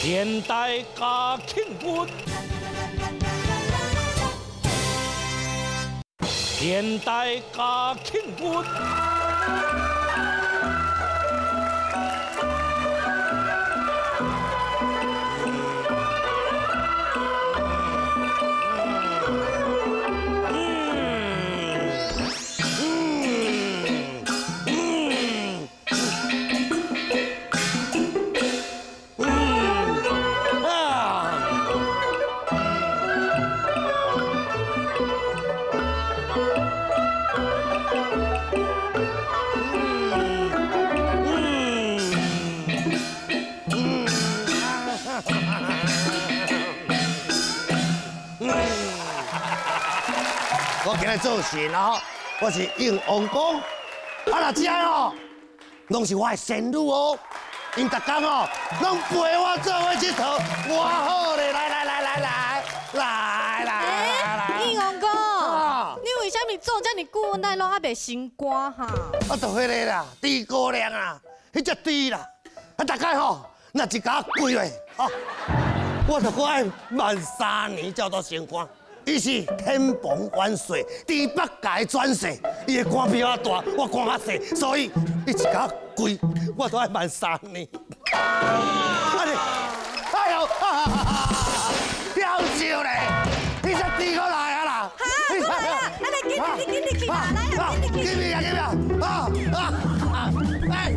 现代加庆军，现代加庆军。 我今日做事哦，我是应王公，若这哦，拢是我的仙女哦，因逐工哦，拢陪我做伙佚佗，我好咧，来， 应王公，你为什么做这么久，咱拢还袂升官哈？ 我就迄个啦，猪姑娘啊，迄只猪啦，大概吼，若一家跪落，吼，我就爱慢3年才到升官。 伊是天蓬万岁，猪八戒转世，伊的官比我大，我官较细，所以伊一甲跪，我都爱慢3年。安尼，哎呦，夭寿咧！你只猪过来啊啦！ 哈，过来啊！你紧你去啦，来啊，紧你去！ 哎，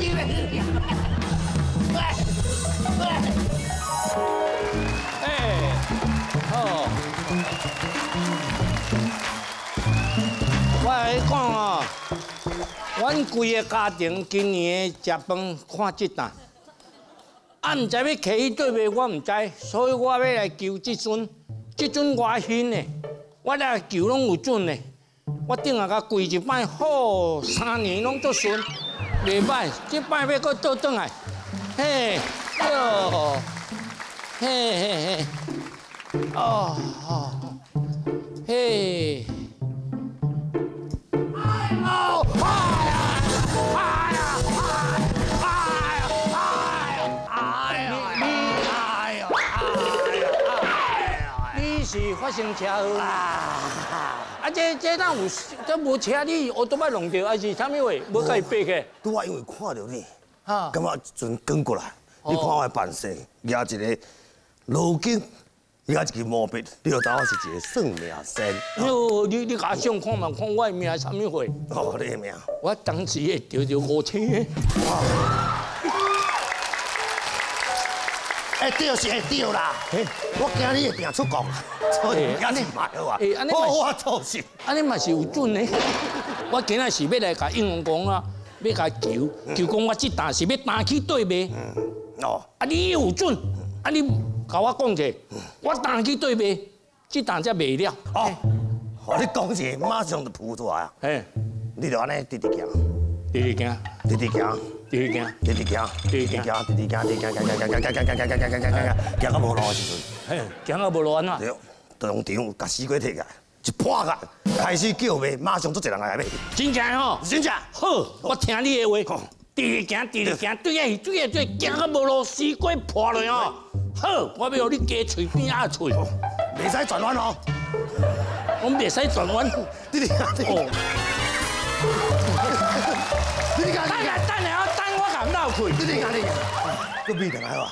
我来讲哦，阮规个家庭今年的食饭看这档，毋知要摕去对袂，我毋知，所以我要来求即阵外新的，我来求拢有准的。我顶下甲跪一摆，好3年拢足顺，袂歹。即摆要搁倒转来，嘿，哟，嘿，哦，嘿。 你是发生车祸啦？这哪有？这无车你我都要弄掉，还是啥物话？无甲伊爬起？ 拄我因为看到你，感觉一阵转过来，你看我的扮相，举一个路径，举一支毛笔，你就当我是一个算命先。 哟，你甲我想看嘛？看我的命啥物货？ 哦，你的命。 我当时会得着5000个。 会着是会着啦，我惊你会定出国，所以安尼买好啊。好，我做事。 安尼嘛是有准的。我今仔是要来甲应用讲啊，要甲求讲我这单是要单去对卖。 哦。 啊，你有准，啊你甲我讲者，我单去对卖，这单才卖了。 哦，我你讲者，马上就扑出来啊。嘿，你就安尼直直行， 直直行， 直直行。 直直行，直直行，行到无路的时阵， 嘿，行到无路安怎？ 对，当场甲死鬼摕起来，一破开，开始叫卖，马上做一人来买。 真正吼， 真正。 好，我听你的话，直直行，对，行到无路，死鬼破了哦。好，我要互你加喙边仔喙， 袂使转弯哦。 我袂使转弯。 直直行。哦。你讲。 闹开，你听你，个味道来哇！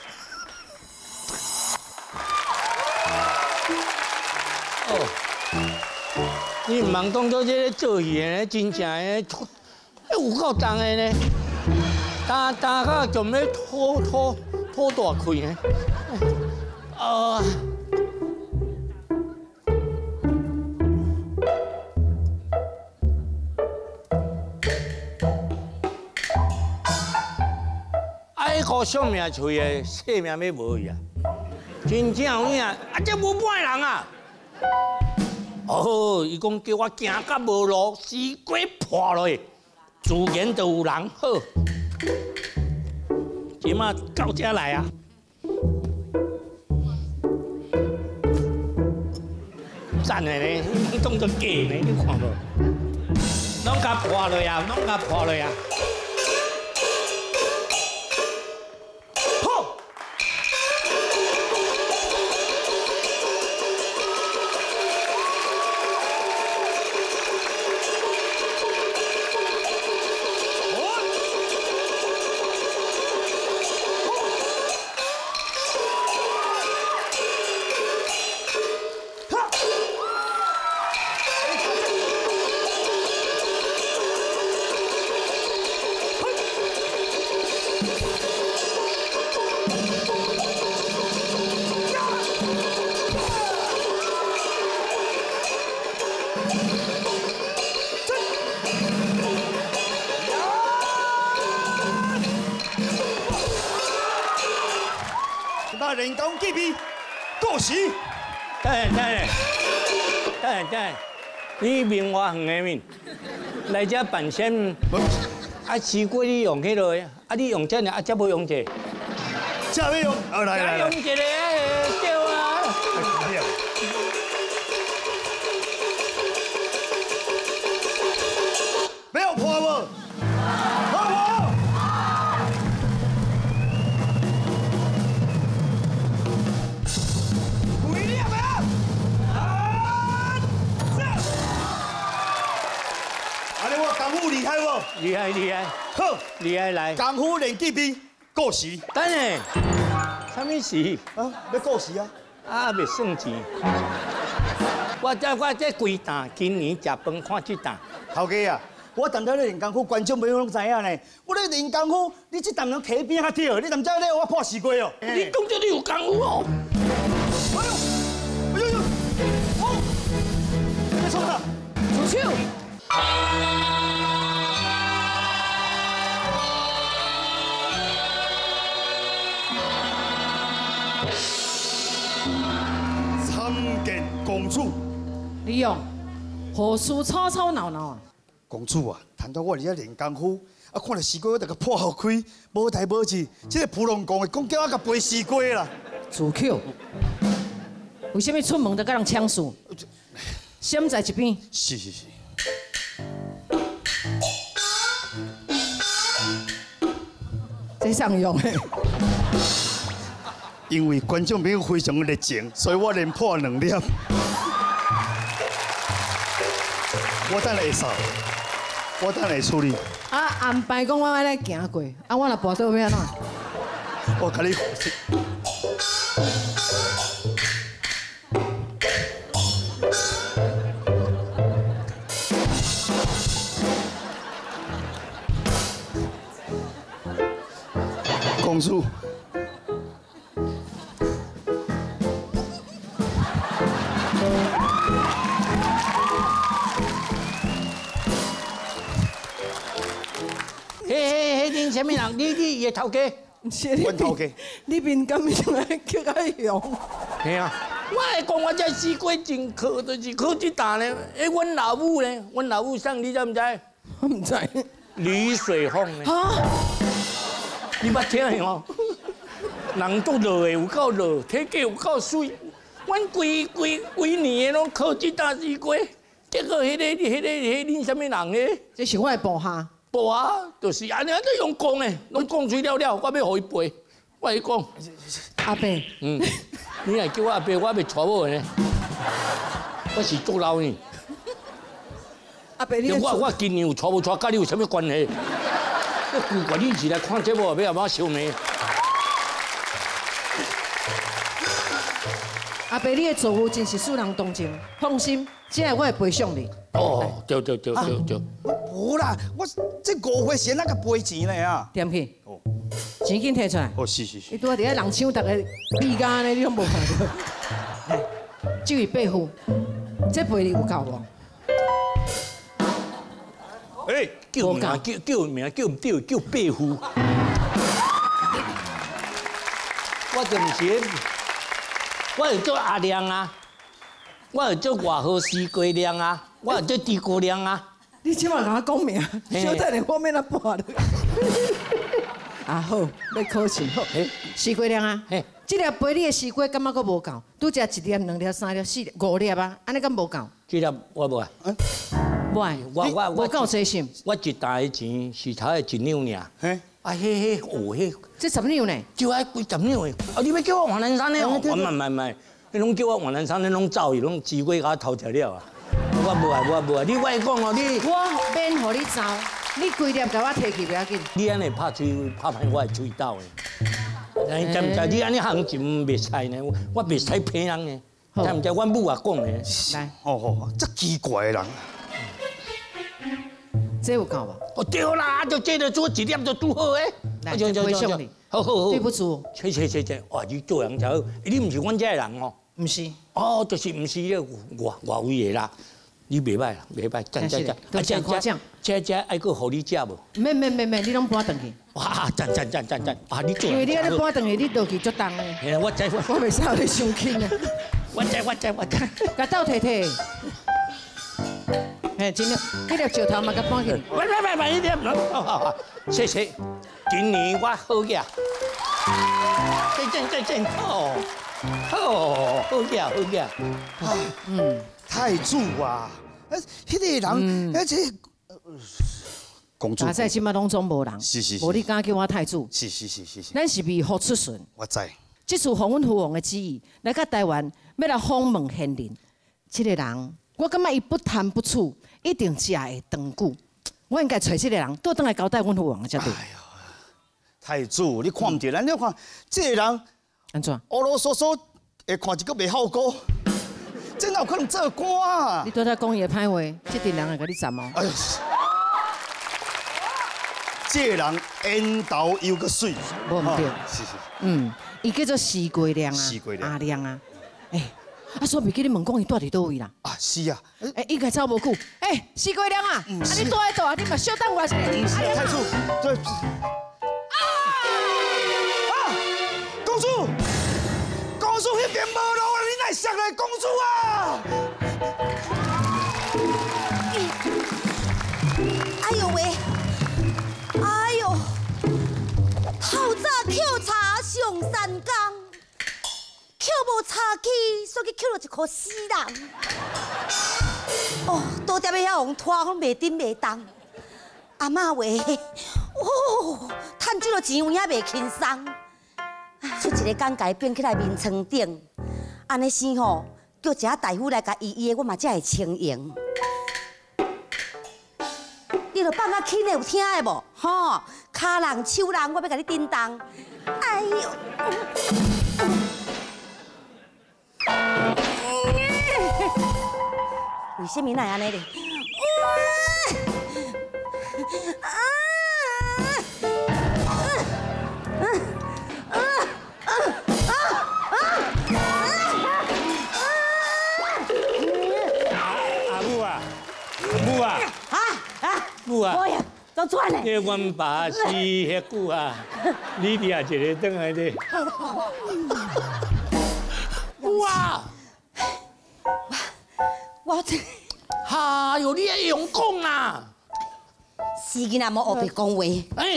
哦，你唔茫当做这个做戏的，真正的，有够重的呢。打到仲要吐大气呢。好上命喙的，性命要无去啊！真正有影，这无歹人啊！哦，伊讲叫我行到无路，死鬼破落去，自然就有人好。即马到这来啊！赞的呢，当作假呢，你看无？拢甲破落啊，拢甲破落啊！ 啊！ 那人工计比过时。 等下，你面我远的面，来这办先。啊，西瓜你用迄落，啊你用这呢，啊这不用这。 这要用，来， 用一个对啊。 没有破无？破无？几粒啊？安尼我功夫厉害无？ 厉害， 好， 厉害来。 功夫练计比过时。 等下，什么事？ 啊，要过时啊？ 啊，未算钱。我这规档，今年食饭看这档。 头家啊，我淡淡咧练功夫，观众朋友拢知影呢。我咧练功夫，你这淡人溪边较跳，你淡知咧我破西瓜哦。 你讲这你有功夫哦？ 哎呦，哦，别冲他， 出手！ 参见公主。 李勇，何事吵吵闹闹啊？ 公主啊，谈到我伫遐练功夫，啊，看到西瓜我就甲破后开，无代无志，这个普龙宫的讲叫我甲背西瓜啦。 自口，为什么出门就甲人抢事？先在一边。 是。 这上用的。 因为观众朋友非常热情，所以我连破2粒。我等下会扫，我等下会处理。 啊，安排讲我爱来行过，啊，我若跋倒要安怎？ 我甲你。公主。 嘿，恁什么人？你也头家？ 阮头家。 你面敢像爱叫较凶？ 嘿啊！我会讲我这西瓜真靠，就是靠这档呢。阮老母呢？阮老母送你知唔知？ 我唔知。 吕水凤呢？ 啊！ 你捌听的哦？人都热的有够热，体格有够水。阮规年拢靠这档西瓜，结果迄恁什么人呢？ 这是我的部下。 无啊，就是安尼，都用讲的，拢讲出了，我要互伊背。我跟你讲， 阿伯， 你若叫我阿伯，我要娶某呢。我是做老呢。 阿伯，你我今年有娶无娶，甲你有啥物关系？你古怪你是来看节目，要阿妈烧你。 阿伯，你的作为真是使人同情。放心，这下我会陪上你。 哦，对。 无啦，我这5月先那个赔钱嘞啊！ 点去？哦，钱紧摕出来。 哦，是。 你拄仔伫遐人抢，逐个比干呢，你拢无看到。来，这位伯父，这赔你有够无？ 哎，叫名叫唔对，叫伯父。我就唔是，我是做阿亮啊，我是做外号西瓜亮啊，我是做地瓜亮啊。 你即马甲我讲名，小等下我免那搬了。啊好，要考试好。西瓜亮啊，这粒杯你的西瓜感觉阁无够，拄食1粒、2粒、3粒、4粒、5粒啊，安尼敢无够？ 这粒我无啊， 我无够细心。 我一袋的钱是头的1两尔。 嘿， 啊迄， 这10两呢？ 就爱几10两的。啊，你要叫我黄南山呢？我唔，你拢叫我黄南山，你拢走去，拢机会甲我偷食了啊！我无啊！你我讲哦， 我免互你走，你规粒甲我摕去不要紧。 你安尼拍歹我的喙斗的，你知唔知？你安尼行情袂使呢，我袂使骗人呢，知唔知？阮母也讲的。 来， 哦，这奇怪的人。 这有够无？ 哦对啦，就这个做1粒就拄好诶。 来，回向你。 好好好， 对不住， 切，哇，你做人才好，你唔是阮这人哦。 唔是。 哦，就是唔是咧外位的啦。你袂歹啦，袂歹，赞。 多谢夸奖。 这爱个互你食无？ 免，你拢搬转去。 哇，赞！啊，你做因为你安尼搬转去，你落去足重的。 嘿，我知。 我袂使你伤轻啊。 我知。 甲倒摕。嘿，真的，迄粒石头嘛，甲搬起。 喂，一点，好，谢。今年我好嘢。正，好嘢。 太子啊，迄个人，而且公主。 大赛即摆拢总无人， 是。 无你敢叫我太子？ 是。 咱是为福出巡。 我知。 这次访问父王的旨意，来到台湾要来访问贤人。这个人，我感觉伊不贪不醋，一定食会长久。我应该找这个人，倒转来交代阮父王才对。 太子，你看唔着咱，你看这个人安怎？ 啰啰嗦嗦，会看一个袂好过，这哪有可能做官啊？ 你拄才讲伊的歹话，这阵人会甲你赞哦。 哎呀，这个人烟头又个水， 无唔对。 是。 伊叫做徐贵亮啊，阿亮啊。所以袂记你问讲伊住伫倒位啦？ 啊，是啊。 应该走无久。徐贵亮啊，你住喺度啊？你嘛小等我一下。 太子，对。公主那边无路啊！你哪上来公主啊？ 哎呦喂！哎呦，透早捡茶上山岗，捡无茶去，所以捡到一颗死人。哦，多点要遐往拖，拢袂顶袂动。阿嬷话，趁这个钱有影袂轻松。出一个简介变起来面床顶，安尼生吼，叫一下大夫来甲医的，我嘛才会清闲。你著放较轻的，有听的无？吼，骹人手人，我要甲你叮当。哎呦！为什么会安尼咧？ 母啊， 我呀，都转嘞！ 你阮爸死遐久啊，你掠一个转来咧。母啊， 我哈哟，你会用讲啊？ 死囡仔莫学别讲话。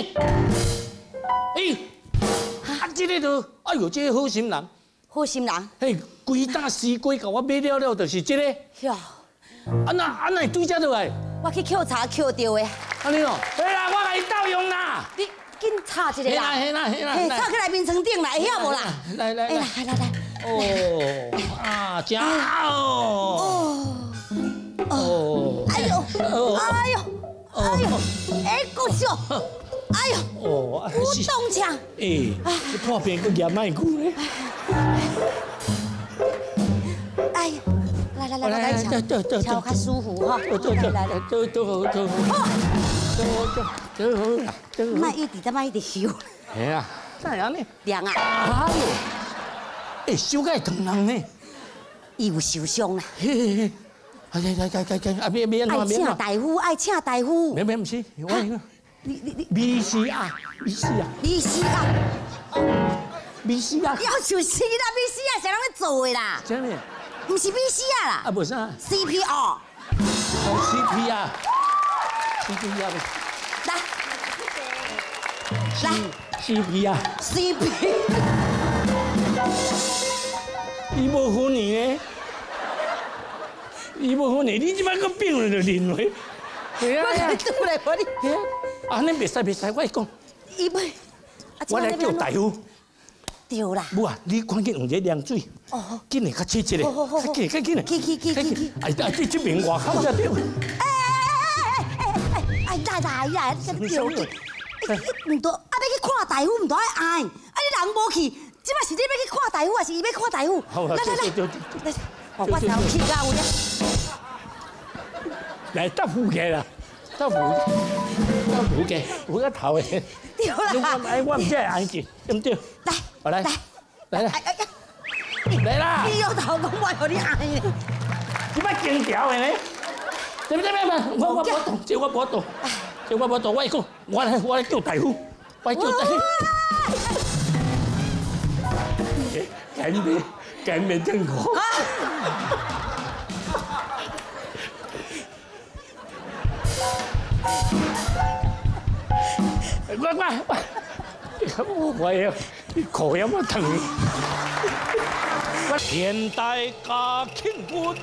这个都，哎呦，这个好心人， 好心人。 嘿，规担西瓜甲我买了，就是这个。 哟， 安那对这倒来？ 我去捡茶捡到的。 安尼哦，对啦，我来斗用啦。 你紧插一个啦。 嘿啦。 嘿，插起来面床顶啦，会晓无啦？ 来。 来。 哦，啊，真好。哦。 哎呦，够笑。哎呦， 哦， 有动枪。 你破病个牙卖骨咧。 哎呀，来，敲较舒服哈。来，走。卖一直休。 系啊，怎样呢？ 凉啊！ 哎呦，手个疼人呢？ 伊有受伤啦。 嘿，啊，别爱请大夫。 没，唔是，我。米西亚。要就是啦，米西亚是人咧做的啦。 啥物？ 唔是米西亚啦。 啊，无啥。 CPR。 CPR。来。CPR。伊无分呢？你即摆个病人就认为。啊，你袂使，我讲。我来叫大夫。 对啦。 母啊，你赶紧用这凉水。哦。紧来较切一个。 好。 快紧来。 去。 哎，这边外口才对。 来，这对。唔多，要去看大夫，唔多爱爱。你人无去，即摆是你要去看大夫，还是伊要看大夫？来，我才有气到有咧。 来，搭扶起啦，搭扶起，扶个头的。 对啦。 哎，我唔知係安靜，對唔對？ 来， 好來，來啦，來啦！ 你有頭講我互你愛呢？ 點解勁調嘅呢？對唔對？我冇動，只我冇動，只我冇動。我來叫大夫，我叫大夫。減免政府。我呀，口有冇疼？現代家慶官。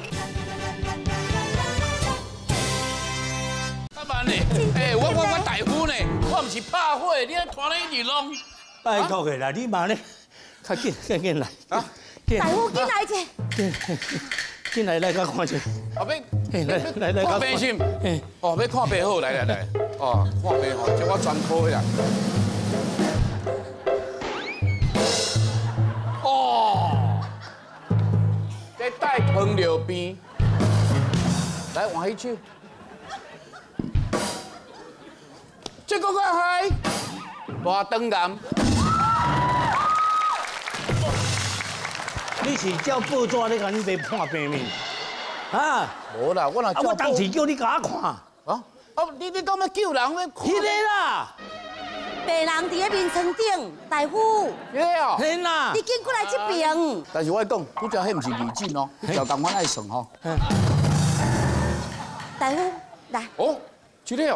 阿媽呢？我大夫呢？我唔是怕火，你拖你一直弄。 拜託佢啦，你媽呢？較緊來啊！ 大夫進來者。 進來甲看者。 後邊來， 看病先。哦，要看病好，來。哦，看病好，叫我專科的啦。哦，這帶糖尿病。來換迄手。這個係大腸癌。 你是照報紙咧，甲你嚟判病面，啊？ 無啦，我我當時叫你甲我看。 啊？你講要救人，要看。 迄個啦， 病人伫咧眠床頂，大夫， 係啦。 你緊過來這邊。 但是我講，你知迄唔是微診哦，條共阮愛算吼。 大夫，來。 哦，這個哦。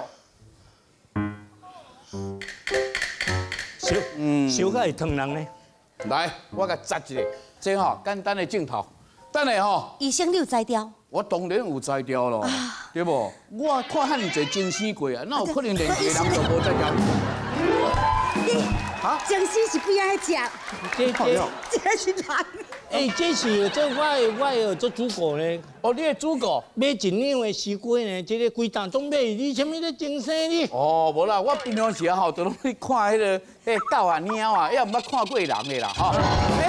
小可會疼人呢？ 來，我甲摘一個，這吼簡單的鏡頭，等下吼。 醫生，你有才調？ 我當然有才調咯，對無？我看遐尼濟精死過啊，哪有可能連一個人都無才調？ 你精死是邊個食？這是人。 哎，這我有做主顧呢。 哦，你係主顧？ 買一兩個西瓜呢，這個規檔總買，你什麼咧精神呢？ 哦，無啦，我平常時吼，都攏去看迄個狗啊、貓啊，也毋捌看過人的啦，吼。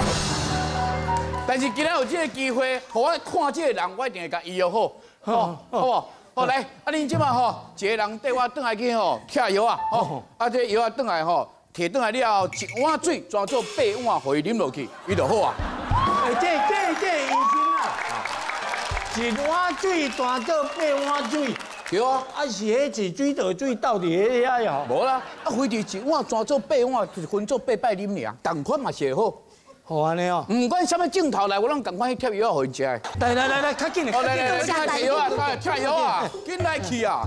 但是今日有這個機會，互我看這個人，我一定會甲醫藥好，好無？好來，啊，恁即馬吼，一個人帶我轉來去吼，徛藥啊，吼，啊，這藥啊轉來吼，摕轉來了後，一碗水裝做8碗，互伊啉落去，伊就好啊。 這醫生啊，一碗水當做8碗水， 對啊， 啊是迄一水倒水倒佇迄遐呀？ 無啦，啊，非得一碗裝做8碗，就是分做8擺啉爾，同款嘛是會好。 好安尼哦， 唔管什麼鏡頭來，我攏趕快去貼藥互伊食。 來，較緊哦，來，貼藥啊，貼藥啊，緊來去啊！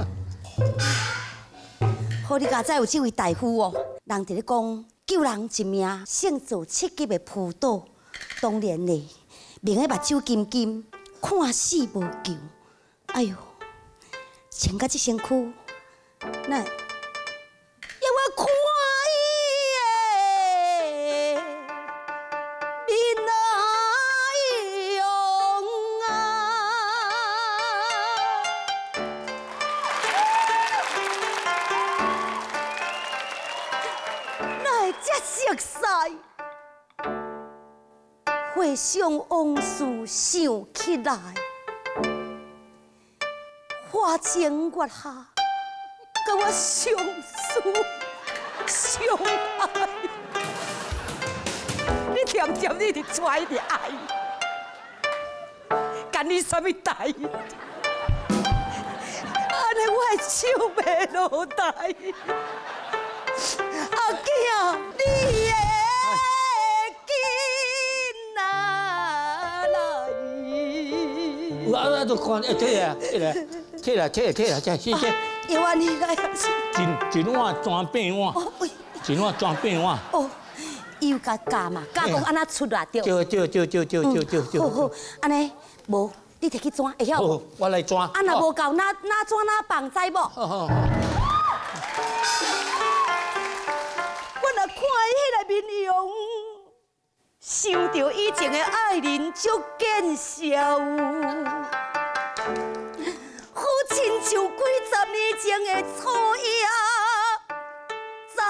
好，你家再有這位大夫哦，人哋咧講救人一命勝造7級的輔導，當然咧，明個目睭金金，看死無救。哎呦，穿甲這身軀，那要我看伊的面哪用啊？哪會這熟悉？回想往事想起來，花前月下，甲我相思相愛。你甜甜你的拽的愛，干你什麼代？安尼我的手袂落台。阿囝，你的。 我都看，退啦， 要安尼来。 一碗裝8碗，一碗裝8碗。 哦，伊有甲教嘛，教講安怎出來着。 對。 好，安尼無，你摕去轉，會曉無？ 我來裝。 啊，若無夠，哪轉哪放，知無？ 好。 我若看伊迄個面容，想着以前的愛人足見笑，好親像幾十年前的初夜，再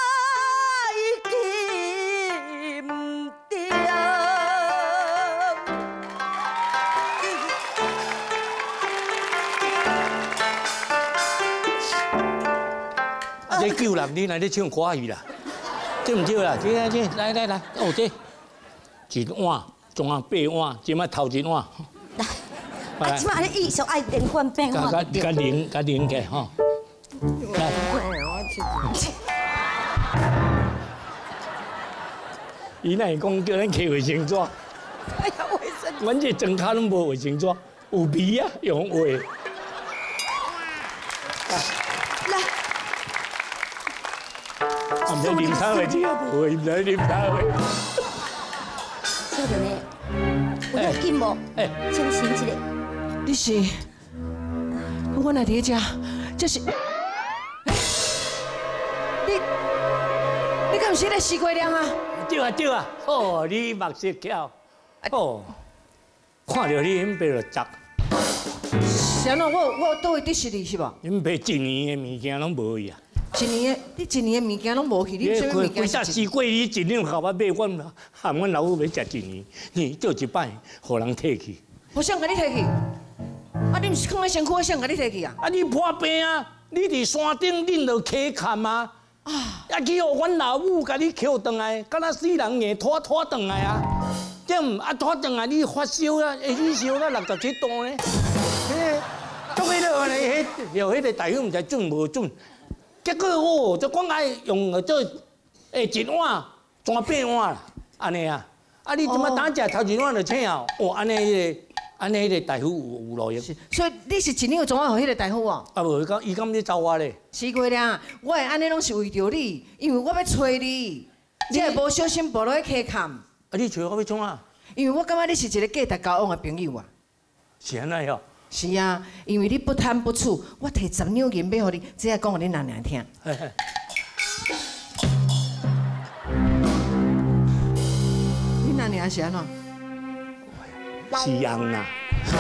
見唔到。 这救人，你来咧唱歌语啦，这唔少啦，这来，哦这一碗，总啊8碗，即摆头一碗。 啊，即摆你上爱连贯变化。 甲零起吼。来，伊那讲叫咱摕卫生纸， 哎呀，卫生纸。 阮这装卡拢无卫生纸，有味啊，用画。 来， 啊，唔使啉茶的，只啊无，唔使啉茶的。 少年的，有要紧无？清醒一下。 你是，我来伫遮，这是，你敢是咧西瓜凉啊？ 对啊，哦，你目色巧，哦，看到你因爸就砸， 啥喏？我倒位迪士尼是无？ 因爸一年的物件拢无去啊。 你一年的物件拢无去，你什么物件？ 规搭西瓜你一年甲我买，我喊阮老母要食一年，你做一摆，互人摕去。 我想甲你摕去。啊，你毋是放在身躯，我想甲你摕去啊！ 啊，你破病啊！你伫山顶恁着溪看啊！啊，去互阮老母甲你捡转来，敢若死人硬拖转来啊！点啊拖转来，你发烧啊，会起烧到67度呢？嘿，做迄个咧，迄个大夫毋知准无准？结果哦，就讲爱用做一碗装8碗啦，安尼啊！啊，你即摆打食头一碗就请啊！哦，安尼迄个大夫有路用。 所以你是一年有总要互迄个大夫哦？ 啊无，伊敢咧找我咧？ 西瓜凉，我会安尼拢是为着你，因为我要找你，才会无小心步落去溪坎。 啊，你找我要创啊？ 因为我感觉你是一个价值交往的朋友啊。 是安尼哦。 是啊，因为你不贪不醋，我摕10两银买互你，只爱讲互你娘娘听。你娘娘是安怎？ 是翁啦，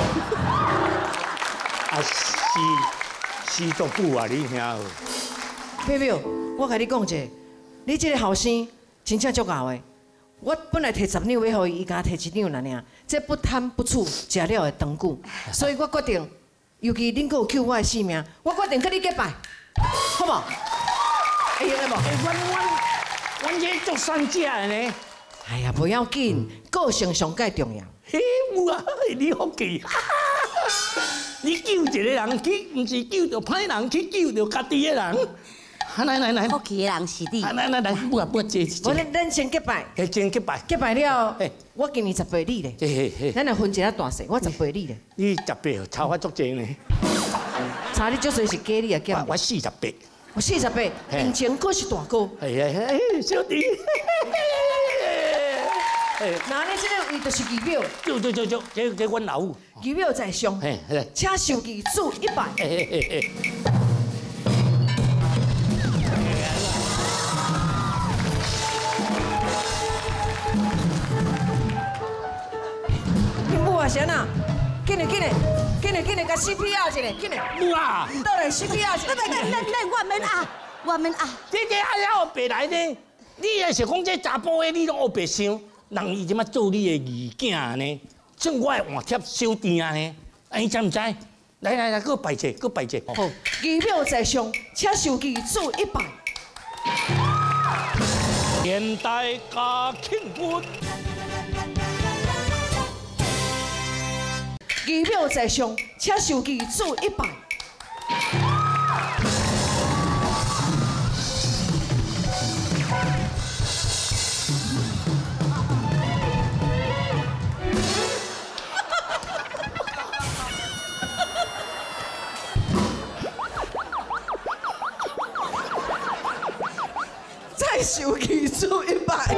啊死足久啊！你听好。 表表，我甲你讲者，你这个后生真正足敖的。我本来摕10两要互伊，伊甲摕1两尔，这不贪不醋，食了会长久。所以我决定，尤其恁阁有救我的性命，我决定跟你结拜，好无？会用的无？ 阮这做善者的呢。 哎呀，不要紧，个性上介重要。 嘿，有啊，你福气，你救一个人去，毋是救着歹人，去救着家己的人。来， 福气的人是你。 来，不坐。 咱先结拜。 先结拜。 结拜了，我今年18你咧。 嘿， 咱来分一下大细，我18你咧。 你18差我足济呢。 差你足济是假你啊，假。 我48。 我48，以前可是大哥。 小弟。 那你这个位就是仪表。 这阮老母。 仪表在上。请受仪主1拜。你母啊，谁呐？紧嘞，甲 CPR 一下，紧嘞。 母啊！ 倒来 CPR 一下。 我免啊。 这还要白来呢？你也是讲这查甫的，你拢学白想，人伊即马做你的义囝呢，像我的换贴小弟啊呢，你知唔知？来，搁拜者。 好，仪表在上，请受仪主1拜。 现代家庆婚。 仪表在上，请受仪主1拜。再受仪主1拜。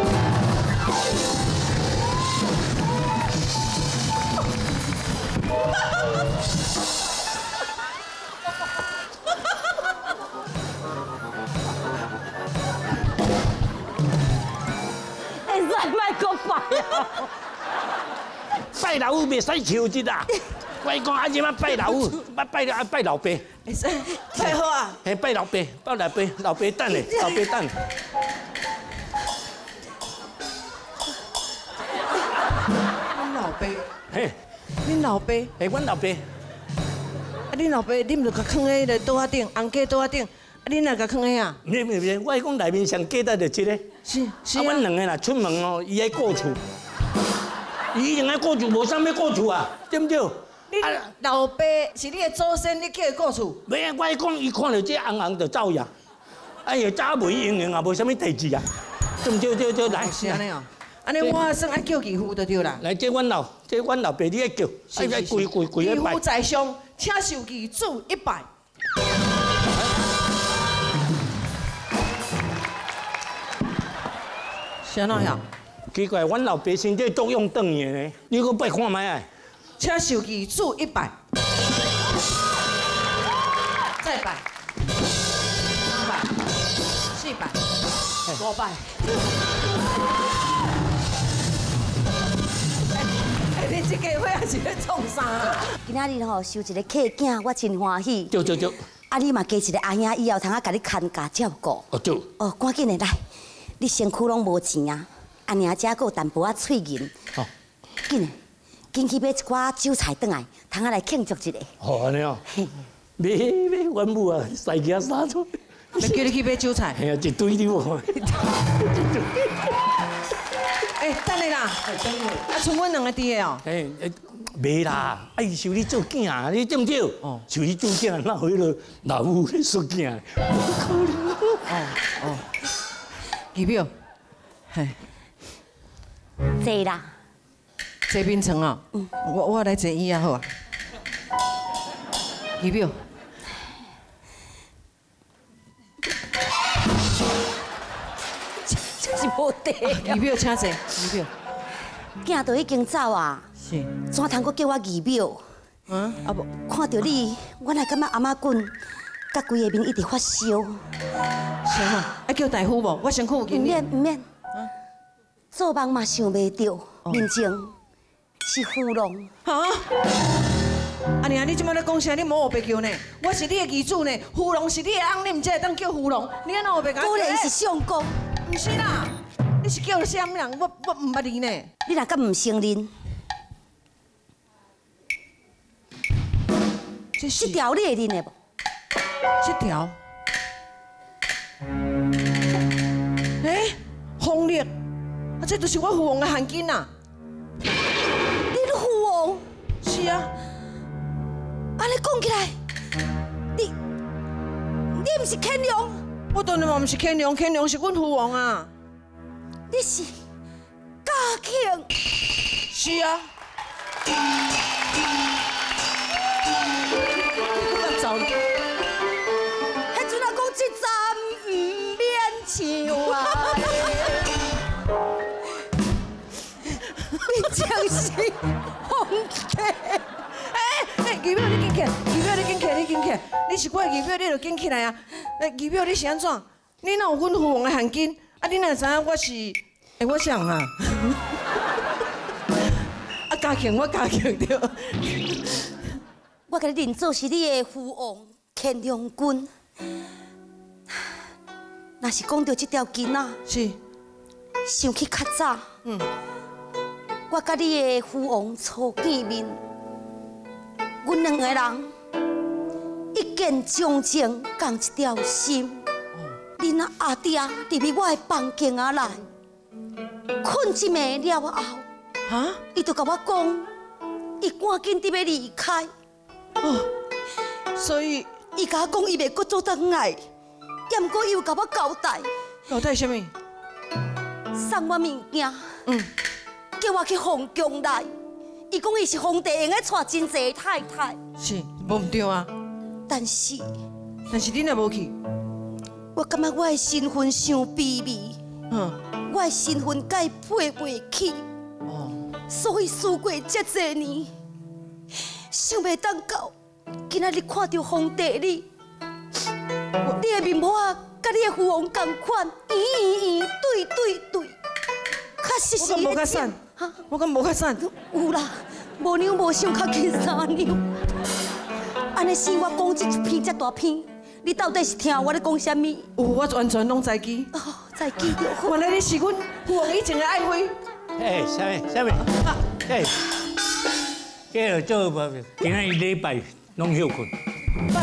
莫讲拜啊！ 拜老母袂使求一啊！我讲啊，即摆拜老母，拜老爸。 会使拜好啊！ 嘿，拜老爸，等咧，老爸等。 阮老爸， 嘿， 恁老爸， 阮老爸。 啊，恁老爸，你毋着甲囥喺个桌仔顶，红架桌仔顶，啊， 你哪个坑的啊？ 唔，我讲内面上简单就这个。 是啊，阮两个啦，出门哦，伊爱顾厝，伊用爱顾厝，无啥物顾厝啊，对不对？ 你老爸是你的祖先，你叫伊顾厝？ 没啊，我讲伊看到这红红就走呀，哎呀，早袂用用啊，无啥物代志啊，对不对？对，来， 是安尼哦。安尼我算爱叫义父就对啦。 来，这阮老爸你爱叫，哎呀，跪义一拜父。在上，请受义主1拜。啥那样？ 奇怪，阮老爸身体作用转去呢，你搁拜看卖啊？ 请受义主1拜，再拜，3拜，4拜，5拜。你这个伙是咧创啥？ 今仔日吼收一个客囝，我真欢喜。 对。 啊，你嘛加一个阿兄，以后通啊甲你看家照顾。 哦对。 哦，赶紧的来，你身躯拢无钱啊，阿娘遮还有淡薄仔脆银。 好。 紧去买一寡酒菜转来，通啊来庆祝一下。 好安尼哦。买，阮母啊，塞件衫出。 要叫你去买酒菜。 哎呀，一堆你无。 哎，等下啦，啊，剩阮两个弟的哦。 哎，袂啦，哎，受你做囝，你对不对？哦，受你做囝，哪有迄个老母咧说囝？ 哦，仪表，嘿， 坐啦。 坐眠床啊。我来坐椅啊，好啊。仪表。 是无地。 仪表，请坐。仪表。 囝都已经走啊， 是。 怎通阁叫我仪表？ 啊不， 看到你，我来感觉阿妈滚，甲规个面一直发烧。 是嘛？爱叫大夫无？我身躯有经验。 唔免，做梦嘛想袂到，面前是芙蓉。 哈？阿娘，你即摆咧讲啥？你莫学白叫呢？我是你的义主呢，芙蓉是你的翁，你唔才会当叫芙蓉。你安怎学白讲？ 果然是相公。 唔是啦，你是叫啥物人？我唔捌你呢。 你若敢唔承认，这条你会认的无？ 这条。哎，红烈，啊，这就是我芙蓉的汗巾呐。 你是芙蓉？ 是啊。 安尼讲起来，你唔是乾隆？ 我当然嘛唔是乾隆，乾隆是阮父王啊。 你是嘉庆？ 是啊。我敢走。 迄阵啊讲这站唔免唱啊，你真是皇帝。 仪表你紧起，仪表你紧起，你紧起，你是我的仪表，你就紧起来啊！仪表你是安怎？你哪有阮父王的汗巾？啊，你哪知影我是？我想啊，啊嘉庆我嘉庆对。 我甲你认做是你的父王乾隆君。若是讲到这条巾仔， 是。 想起较早，我甲你的父王初见面。阮两个人一见钟情，共一条心。你那阿爹入去我的房间仔内，困一暝了后，伊就甲我讲，伊赶紧得要离开。 所以伊甲我讲，伊袂阁做倒来，也毋过伊有甲我交代。 交代什么？ 送我物件，叫我去皇宫内。伊讲伊是皇帝用来娶真济太太， 是，无唔对啊。 但是你若无去， 我感觉我的身份伤卑微，我的身份甲伊配袂起，所以事过这侪年，想袂当到今仔日看到皇帝你的面膜啊，甲你的父王同款，圆，对，确实是。 我敢无较瘦，我敢无较瘦。 有啦，无娘无相较近3娘。安尼生我讲这一篇这大篇，你到底是听我咧讲啥物？ 有，我完全拢知记。 知记着好。 原来你是阮父王以前的爱妃。 哎，啥物？哎，这做今仔日礼拜拢休困。 拜。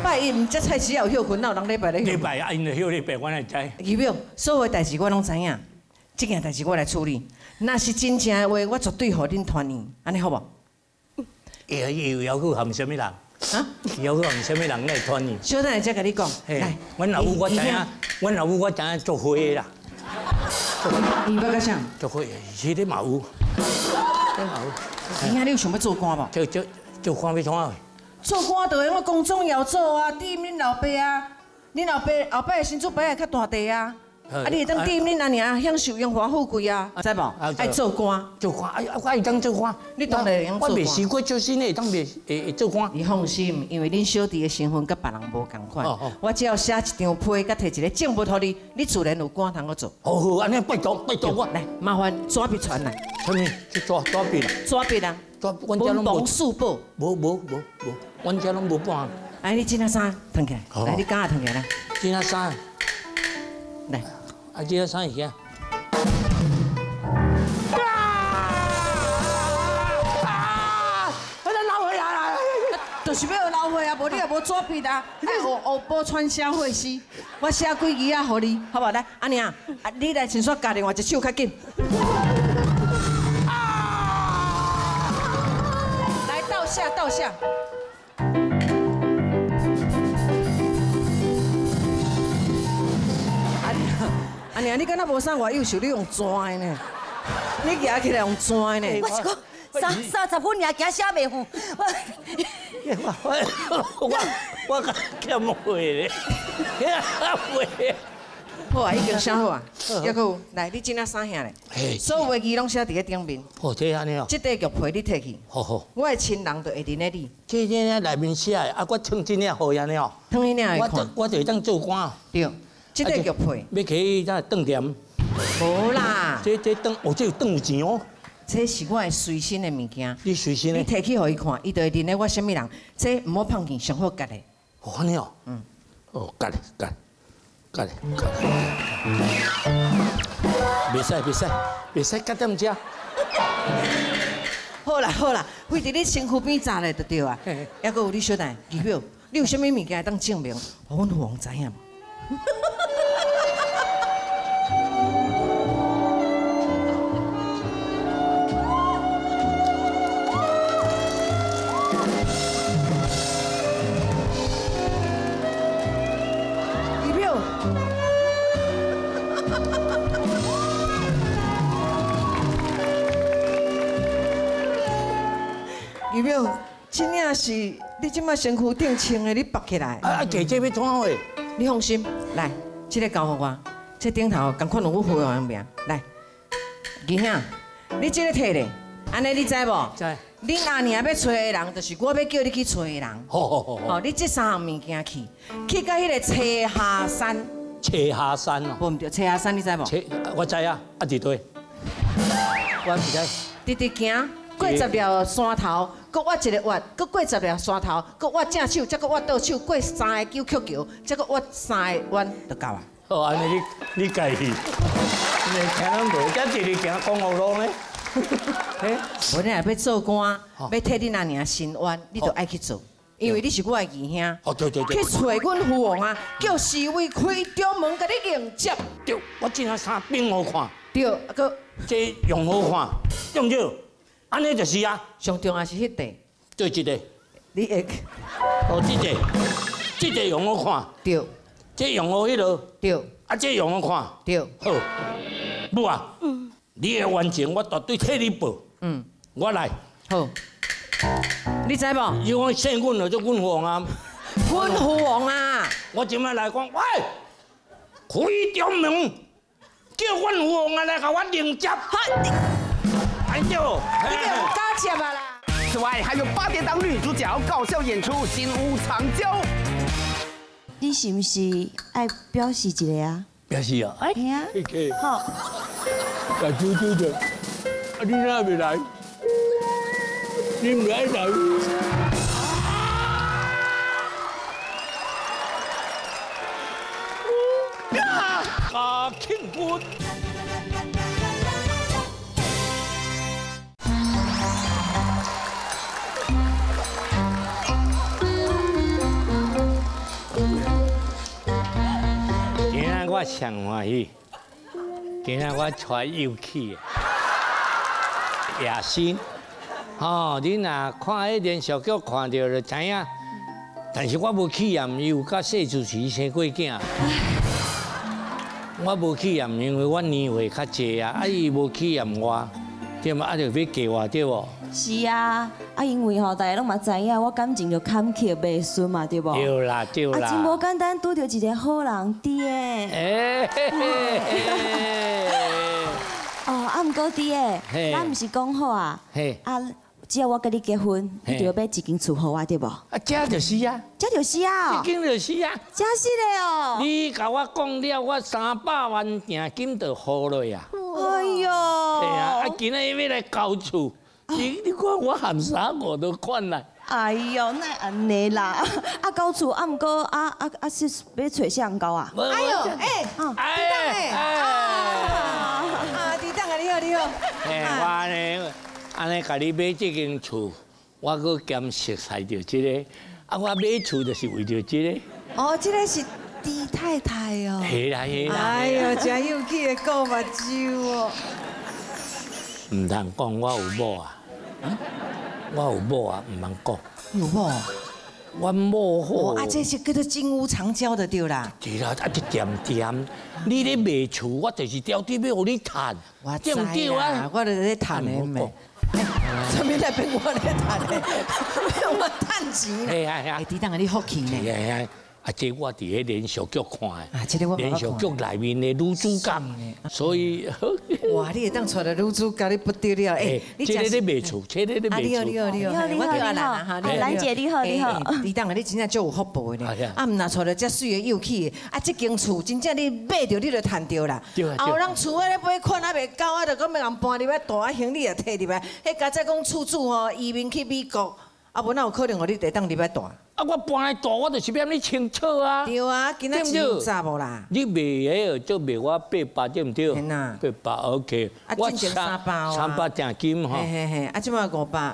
拜一唔只菜市有休困，哪有人礼拜咧休？ 礼拜啊，因就休礼拜，我来知。 姨表，所有代志我拢知影，这件代志我来处理。若是真正的话，我绝对互恁团圆，安尼好无？ 有要去含什么人？ 啊？ 要去含什么人来团圆？ 小等下再甲你讲。来， 阮老母我知影，阮老母我知影做花的啦。 伊要甲啥？ 做花，是咧嘛有，咧嘛有。 姨兄，你有想要做官无？ 做官要创啊？ 做官就用公众要做啊，惦恁老爸啊，恁老爸后摆的新主摆会较大地啊。啊，你会当惦恁阿娘享受荣华富贵啊，知无？爱做官。 做官，我会当做官。 你当然会当做官。 我袂试过做新的，当会做官。 你放心，因为恁小弟的身份甲别人无共款。我只要写一张批，甲摕一个证物互你，你自然有官通个做。 好，安尼拜托我。 来，麻烦纸笔传来。 什么？去纸笔啦？ 纸笔啊。文房四宝。无，阮家拢无半。哎，你这件衫脱起来，来，你赶快脱起来。 这件衫。 来， 啊，这件衫是啥？我的老岁啊！ 就是要老岁啊，无你也无纸笔啊，爱学宝川社会诗，我写几字啊，互你，好不好？来，阿娘，你来先说家电话，一手较紧。来倒下。阿娘，你敢若无啥外优秀，你用纸的呢？你举起来用纸的呢？ 我是讲30分也惊写袂完， 我欠会咧，会。 好啊，已经写好啊。还有，来，你今仔衫下咧，所有的字拢写伫个顶面。 好，这安尼哦。 这块玉皮你摕去。 好。 我的亲人就会伫咧你。 这内面写的，啊，我穿真领好安尼哦。 穿迄领会看。 我就会当做官。 对。这块玉皮。 要去咱饭店。 无啦。 这饭，这有饭有钱哦。 这是我的随身的物件。 你随身的？ 你摕去互伊看，伊就会认得我什么人。这唔好碰见，上好夹的。 哦，安尼哦。哦，夹的。袂使夹踮遮。 好啦，飞伫你身躯边扎咧就对啊。还佫有你小弟，仪表，你有啥物物件当证明？互阮父王知影无？仪表，真正是你即摆身躯顶穿的，你拔起来。 啊，姐这要怎话？ 你放心，来，这个交互我，这顶头同款有我父王名。来，姨兄，你这个摕咧，安尼你知无？ 知。 恁阿娘要找的人，就是我要叫你去找的人。 好。 你这3项物件去到迄个车下山。 车下山哦。 无唔对，车下山你知无？ 我知啊，伫对。我唔知。 直行。过10条山头，搁挖一个挖，搁过10条山头，搁挖正手，再搁挖倒手，过3个九曲桥，再搁挖3个弯，就够啊。 好，安尼你家己，你听咱无，才一日行公路路呢。 无你若要做官，要替恁阿娘伸冤，你就爱去做，因为你是我的姨兄。 哦，对。 去找阮父王啊，叫侍卫开中门，甲你迎接。 对，我这件衫变好看。 对，啊搁这用好看，对唔对？安尼就是啊。 上重要是迄块。 对一个。 你会。 哦，这个用好看。 对。 这用好迄落。 对。 啊，这用好看。 对。 好。母啊。你的完情我绝对替你报。我来。 好。你知无？ 因为姓阮就阮父王啊。 阮父王啊！ 我今摆来讲，喂，开中门，叫阮父王啊来甲我迎接。哎呦，你给我加接啊啦！ 此外，还有8点档女主角搞笑演出，金屋藏娇。 你是不是爱表示一个啊？ 表示啊，哎， 好。 大舅的，你哪未来？你唔来来？嘉庆君。 我上欢喜，今仔我带幼气野心。哦，你若看迄连续剧看到就知影，但是我无气焰，伊有甲谢主持生过囝。我无气焰，因为我年岁较济啊，伊无气焰我，对嘛？就要嫁我对无？ 是啊，因为大家拢嘛知影，我感情就坎坷袂顺嘛，对无？ 对啦，对啦。 真无简单，拄到一个好人爹。 哎嘿嘿嘿。 哦，毋过爹，咱毋是讲好啊？只要我跟你结婚，你就要买一间厝互我，对无？ 这就是啊， 这就是啊， 这间就是啊， 真是的哦。 你甲我讲了，我300万定金就好了呀。 哎呦， 对啊，今仔要来交厝，你看我含350都款来。 哎呦，那安尼啦，交厝毋过是要找啥人交啊？ 哎呦，弟当啊，你好，你好。 我安尼甲你买这间厝，我搁兼熟悉着这个，我买厝就是为着这个。 哦，这个是弟太太哦。 是啦是啦。 哎呦，真有气的顾目睭哦。 唔通讲我有某啊，我有某啊，唔通讲。 有某？ 我某好。 这是叫做金屋藏娇的对啦。 对啦，一点点，你咧卖厝，我就是调底要互你赚，对唔对啊？ 我就是咧赚的咩？怎么来变我咧赚的？我赚钱。 哎， 弟当啊，你福气呢？ 哎，这我伫迄连续剧看的， 这个我连续剧内面的女主角，所以哇，你会当找到女主角，你不得了哎！ 这个咧卖厝，这个咧卖厝。 你好， 兰姐你好，你好。 弟当啊，你真正足有福报的呢。啊，唔若找到遮水的幼气的，这间厝真正你买着你就赚着啦。后人厝咧买款还袂够，啊，就讲要人搬入来大行李也摕入来。迄家仔讲厝主吼移民去美国，哪有可能互你地当入来大？ 我搬来大，我就是要你清楚啊。 对啊，今仔钱查无啦。 你卖迄个就卖我800，对唔对？800 OK。 我进前300啊。 300定金吼。 嘿，即摆500。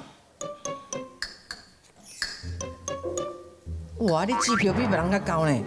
哇，你支票比别人较高呢。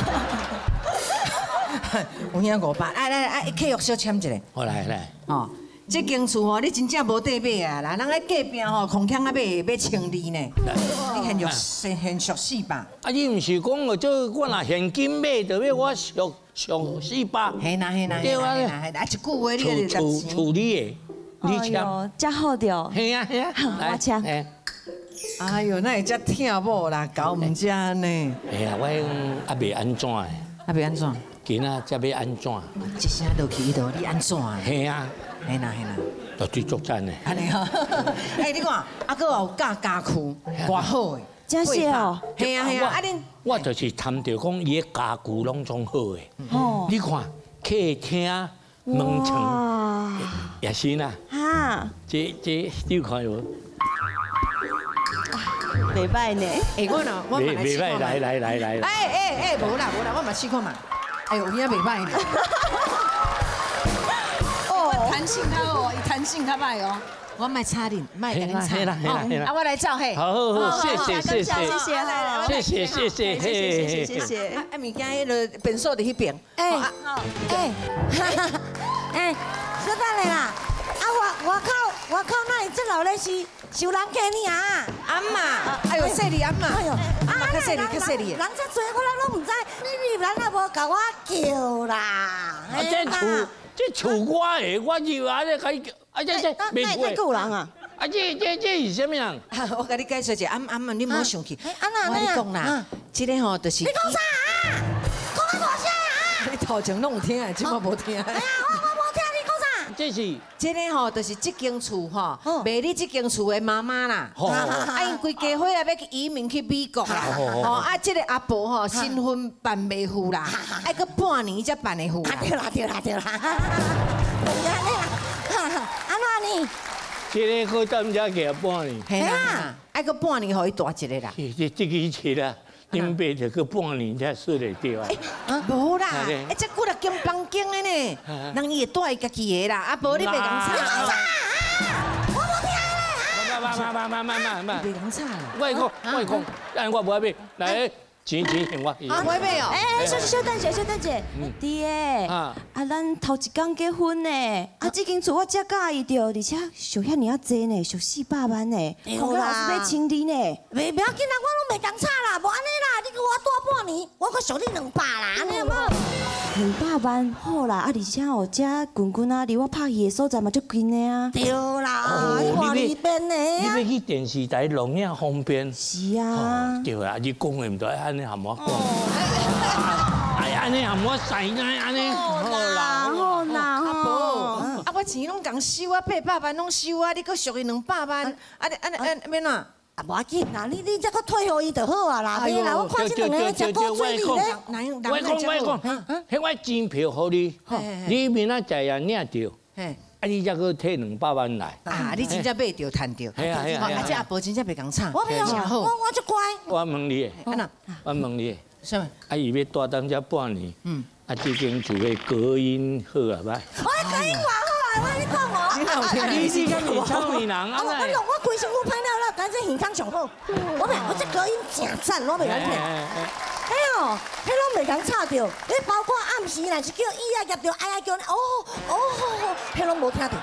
有影500，来，契约小签一个。 好来。 哦。这间厝吼，你真正无得买啊！啦，人喺隔壁吼，空腔啊买1000二呢。你现俗400。 你唔是讲我这我若现金买，就要我俗400。 嘿啦， 对啊， 一句话你就值钱。 处理的，你签。 真好着。 系啊， 我签。 哎呦，那会遮疼某啦，搞唔遮呢。 哎呀，我还未安怎的。 未安怎？ 今仔才要安怎？ 一声落去，伊就你安怎？ 系啊。 嘿啦， 就最作战的。 安尼吼，哎，你看，搁有家具，偌好的， 真是哦。 系啊，啊恁， 我就是谈到讲，伊的家具拢总好的。哦。你看，客厅、门窗，也是啦。哈。这你看有？ 袂歹呢。 哎，我嘛来试看嘛。 来。 哎，无啦，我嘛试看嘛。哎呦，有影袂歹呢。弹性较好，伊弹性较歹哦。我卖插恁，卖甲恁插。啊，我来照嘿。 好，谢谢。 谢谢。 啊，物件迄个便所伫迄边。 哎，说等下啦。外口哪会这老咧是收人客呢啊？ 阿嬷，哎呦，细哩阿嬷，哎呦，阿嬷较细哩。 人遮多，我拢唔知，你咱也无甲我叫啦。 这厝我的，我就安尼甲伊叫，这没够人啊！ 这是什么人？ 我甲你介绍一下，阿嬷你莫生气。 我跟你讲啦，这个吼就是。 你讲啥啊？讲啊无声啊！ 你头前拢有听啊，今麦无听。 哎呀，我无听你讲啥？ 这个吼就是这间厝吼，卖你这间厝的妈妈啦。因规家伙啊要去移民去美国啦。这个阿婆吼新婚办袂赴啦，还搁半年才办会赴啦。 对啦。安怎呢？ 这个好当家给半年。 系啦，还搁半年，互伊大一个啦。 这个一切啦，恁爸就搁半年才说得对啊。 无啦，这几若间房间的呢，人伊会带伊家己的啦，无你袂讲吵。 我无听咧。 慢， 袂讲吵啦。 我讲，但我无爱买。来， 钱还我去。 啊，买买哦。 哎，小等者，爹， 啊咱头一天结婚呢，这间厝我才介意着，而且属遐尔济呢，属400万呢，好啦，要请你呢，袂要紧啦，我拢袂共差啦，无安尼啦，你给我多半年，我阁属你200啦，安尼好无？200万好啦，而且哦，这滚滚啊，离我拍戏的所在嘛足近的啊。对啦，你看里边的你啊。 要去电视台录影方便。 是啊。 对啊，你讲的唔对，安尼含我讲。哎，安尼含我使呢，安尼好啦。 好啦， 阿婆，我钱拢共收啊，800万拢收啊，你搁属伊200万，免哪？ 啊，无要紧啦，你才搁退互伊就好啊啦。对啦，我看这两个食古水哩咧。 我讲，迄我钱票互你，你明仔载也领着，你才搁摕200万来。 啊，你真正买着赚着，啊，这阿婆真正袂共差。 我没有，我足乖。 我问你，我问你， 什么？ 伊要住当这半年，这间厝的隔音好啊歹？ 我隔音偌好啊，我跟你讲哦。 你是敢是聪明人啊？ 我规身躯歹了了，但是耳康上好。我这隔音真赞，我袂讲骗。哎呦，迄拢袂共差着，你包括暗时若是叫伊啊夹着，哎呀叫你迄拢无听着。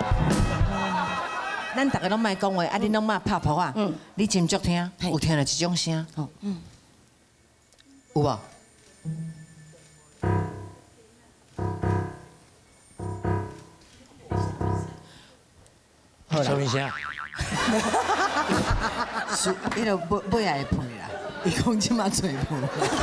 咱大家拢莫讲话，啊，你拢莫拍扑啊。你真足听，有听到这种声？有无？ 什么声？ 是，迄个尾仔会配啦。伊讲即马做无。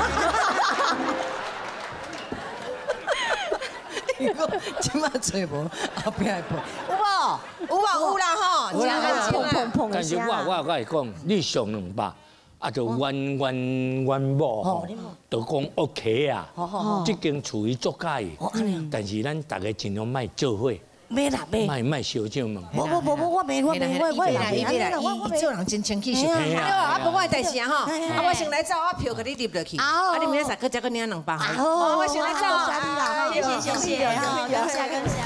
伊讲即马做无，后壁会配。有无？有啦吼。 有啦，砰砰砰但是我会讲，你上200。啊，就冤某，就讲 OK 啊，这间厝伊足介意，但是咱大家尽量莫做伙， 袂啦， 莫小酒问。 无，我袂， 伊做人真清气秀。啊，无我代志啊吼，啊，我先来走，我票给你入落去，啊，你明仔载再搁领200。好，我先来走， 谢谢，感谢。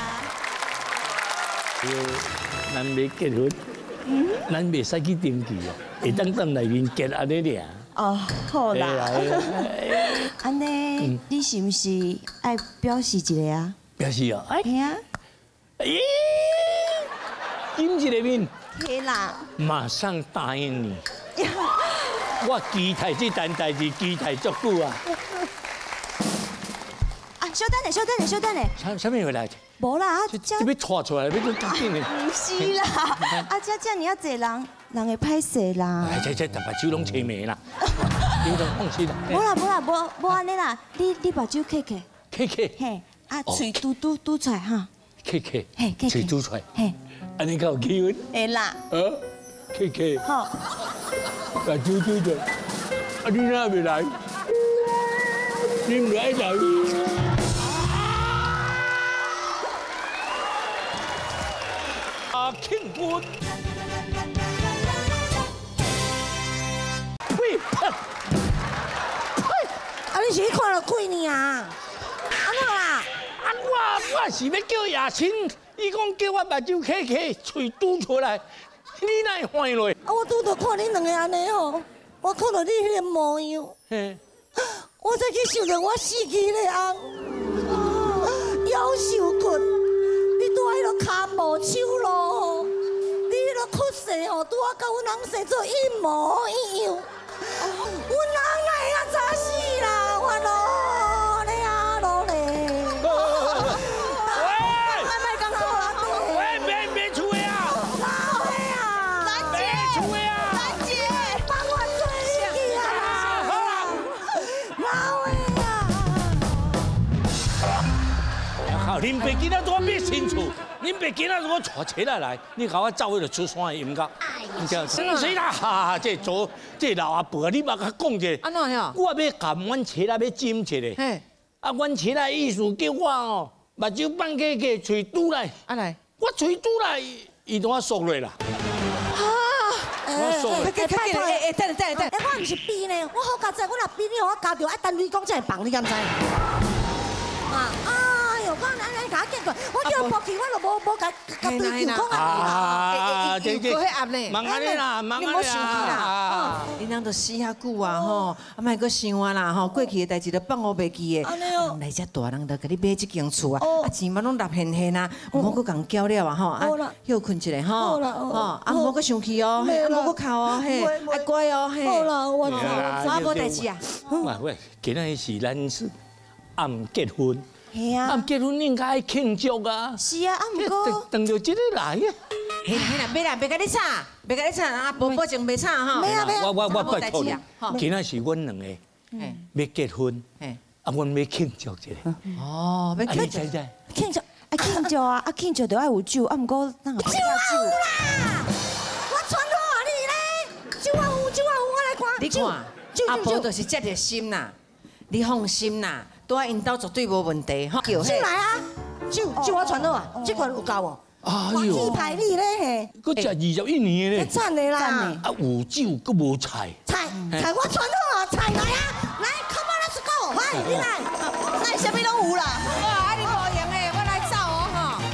咱要结婚。咱袂使去登记哦，会当内面结安尼俩。 哦，好啦。安尼，你是毋是爱表示一个啊？ 表示哦，哎系啊。 咦，今一个面。 嘿啦。 马上答应你。我期待这单代志，期待足久啊。 啊，稍等咧。 啥物回来？ 无啦， 这要拖出来，要搁赶紧的。 不是啦，这尔啊侪人会歹势啦。 哎，这把酒拢吹没啦，你都放心啦。 无安尼啦，你把酒客。嘿，嘴嘟出来哈。 客， 嘿， 嘴嘟出来。 嘿， 安尼够气氛。 会啦。 客。 好。 把酒嘟出来，啊，你哪未来？你唔来就。庆婚，呸！ 你是去看了鬼呢啊？安怎啦？ 我是要叫爷亲，伊讲叫我目睭开，嘴嘟出来，你哪会欢落？ 我拄着看恁两个安尼吼，我看到你迄个模样，我才去想着我死去的翁，夭寿骨，你拄喺迄个骹步手路，你迄个屈势吼，拄啊甲阮翁生做一模一样，阮翁哪会啊早死啦，我落咧啊落咧。 喂，别出来啊！ 老的啊，兰姐，帮我追去啊！老的啊！ 靠，恁爸囡仔怎变清楚？恁爸囡仔如果带车来，你甲我走迄个出山的音乐，你讲谁啦？哈，这老阿伯，你嘛甲讲者。 安怎样？ 我要甲阮车啦要斟一个。嘿。啊，阮车啦意思叫我哦，目睭放开，嘴嘟来。啊来。我嘴嘟来，伊都我缩落啦。我缩落。 等，我唔是逼呢，我好佳哉，我若逼你，我交着爱单位讲才会放，你敢知？哎呦，我安尼甲我见过，我叫抱去，我就无甲对球讲啊。 这搁迄暗呢？ 忙安尼啦，忙安尼啦。 你人都死遐久啊吼，啊莫搁想啊啦吼，过去的代志都放我袂记的。来遮大人都甲你买这间厝啊，啊钱嘛拢立现现啊，唔好搁共交了啊吼，啊休困一下吼，吼啊唔好搁生气哦，唔好搁哭哦，嘿，爱乖哦，嘿。好啦，我无代志啊。 喂，今仔是咱是暗结婚。 系啊， 结婚应该庆祝啊！ 是啊，啊毋过等到这个来啊！ 嘿啦，别啦，别甲你吵，别甲你吵啊！保证别吵哈。 没啊， 我拜托你，今仔是阮两个要结婚，啊，阮要庆祝一下。 哦，要庆祝， 庆祝啊，庆祝就爱有酒，啊毋过哪有酒啦？我传好啊你咧，酒啊有，我来看。 你看，阿婆就是这个心呐，你放心啦。 都因兜绝对无问题，哈！ 酒来啊，酒我传到啊，这款有够无？ 哎呦， 排你咧嘿， 佮食21年咧， 赞的啦！ 啊有酒佮无菜， 菜我传好啊，菜来啊，来 ，come on let's go， 快你来，啥物拢有啦。 哇，啊你无用诶，我来走哦吼。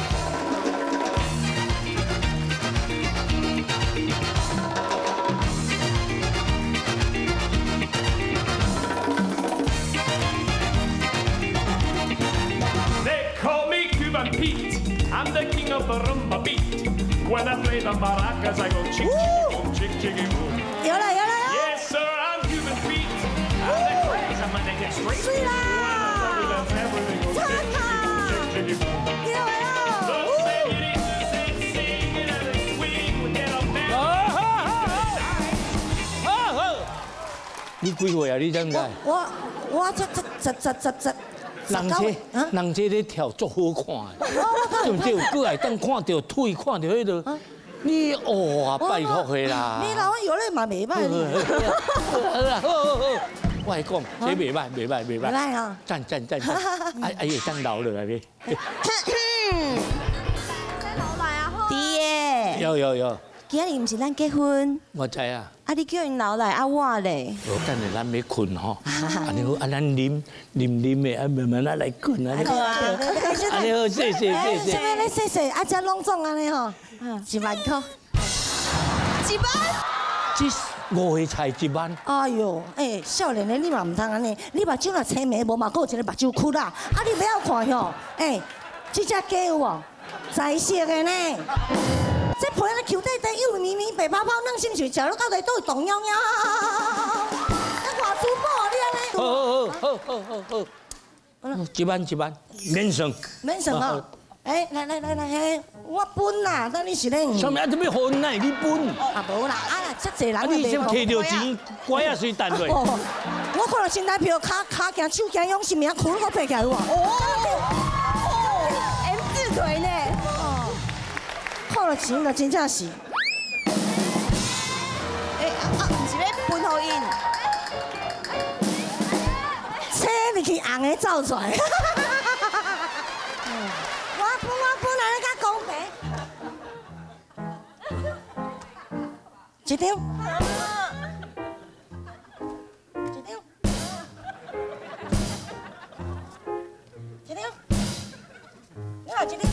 Pete, I'm the king of the rumba beat. When I play the maracas, I go chick, chick, boom, chick, chicky, boom. 有了。 Yes, sir, I'm Cuban Pete. I'm the craze, I'm gonna get straight. 水啦！唱啊！有了。 The senoritas say singing and they swing with their band. 你几岁啊？你知唔知？ 我这。 人这咧跳足好看的，对不对？过来当看到腿，看到迄个，你哇，拜托的啦！ 你老有咧嘛袂歹。 好，我来讲，这袂歹。 袂歹啊！ 赞，哎呀，当老了未？ 老来啊！弟有。 今日毋是咱结婚， 我知啊。 啊，你叫因老来啊，我咧。 我等下咱要困吼，安尼好，啊咱啉的，啊慢慢来困啊。 好啊， 安尼好，谢。 啥物咧？谢，啊，遮隆重安尼吼，1万块。1万？ 这5个菜1万。 哎呦，少年的你嘛唔通安尼，你目睭若青眉无嘛，搁有一个目睭窟啦，啊你不要看吼，这只鸡有无？彩色的呢。 这皮咧 Q 底底幼绵绵白泡泡嫩心水，食落到底都会动摇摇。那外珠宝你安尼？好 ，1万，免算。 免算哦。来，我分啦，等你是咧。 上面啊，这要分哪？你分？ 啊无啦，啊遮济人。啊， 你先摕到钱，乖啊，随单位。 我看到身材票，脚行手行用，是命裤都爬起来有啊。M 字腿呢？ 看了钱就真正是，唔是咧分互因，车入去红的走出来，我本来咧较公平，一张，你来一张。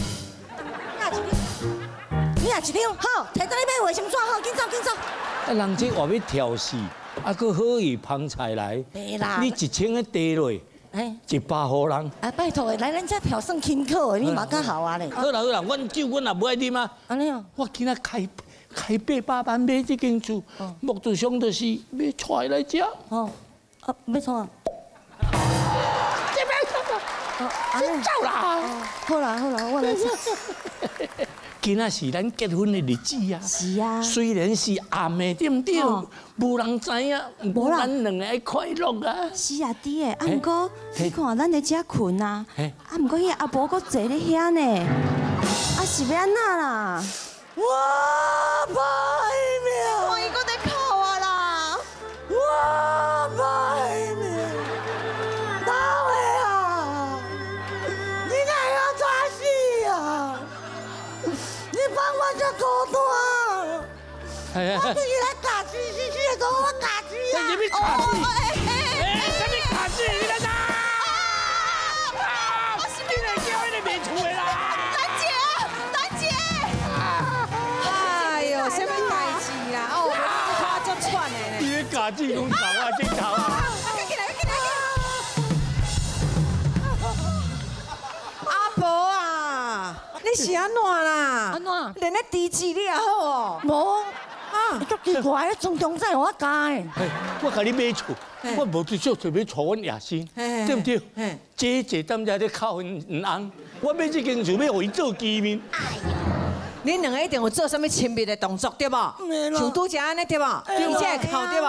你也一张好，摕到你买卫生纸好，紧走。 啊，人这话要调戏，啊，搁好意捧菜来。 袂啦， 你1000个地落，100互人。 啊，拜托的，来咱这调算轻巧的，你嘛较好啊咧。 好啦，阮酒阮也不爱啉啊。安尼哦。我今仔开800万买这间厝，目的上就是要带来遮。 哦，要创啊？ 这边走走啦。 好啦，我来走。 今仔是咱结婚的日子啊！ 是啊， 虽然是暗的，对不对？无人知影，无咱两个爱快乐啊！ 是啊，弟的，啊，毋过你看咱在遮困啊，啊，毋过迄阿婆搁坐咧遐呢，啊，是要安那啦？我歹命！看伊搁在哭啊啦！我歹命！哪位啊？你哪要抓死啊？ 你帮我这孤单，我自己来打字，是跟我打字呀！ 什么打字？什么打字？你来打！我是你来叫你免出的啦！ 丹姐，哎呦， 把子拢头啊，这头啊！ 阿婆啊，你是安怎啦？ 安怎？ 连咧治治你也好哦。 无啊，足奇怪，你从中在我家的。 我甲你买厝，我无最少就要娶阮野心，对不对？这一当家咧靠阮翁，我买这间厝要互伊做基面。 恁两个一定有做什么亲密的动作对无？像拄则安尼对无？你这会哭对无？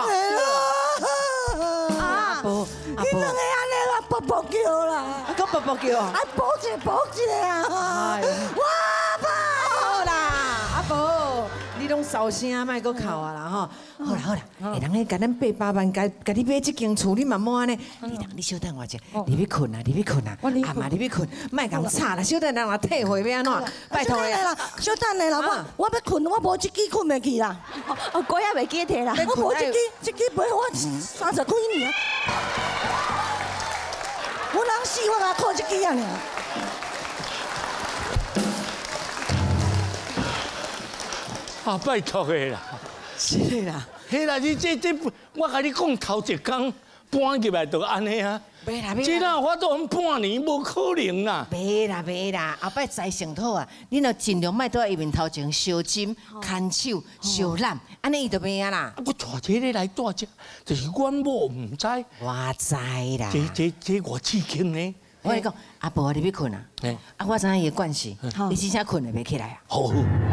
阿婆， 你两个安尼啊，啵啵叫啦， 讲啵啵叫啊！ 啊，抱一个啊！我爸。 好啦，阿婆，你拢收声，莫搁哭啊啦吼！好啦好啦，下人咧甲咱800万，甲你买这间厝，你嘛莫安尼。你小等我一下，你要困啊，你要困啊，阿妈你要困，莫共吵啦，小等人若退回要安怎？拜托你啦， 小等你啦，我要困，我无一支困袂去啦，歌也袂记摕啦，我无一支陪我30几年，我人死我甲靠一支啊尔。 啊，拜托的啦， 是啦， 嘿啦，你这，我甲你讲头一工搬入来就安尼啊， 袂啦这哪我都半年，无可能啦。 袂啦，后摆栽上好啊，你若尽量莫在伊面头前烧针、牵手、烧染，安尼伊就袂啊啦。 我带这个来带这，就是阮某唔知。 我知啦。 这我刺激呢。 我跟你讲，阿婆你要困啊？啊，我知影伊的惯势，你真正困会袂起来啊？ 好，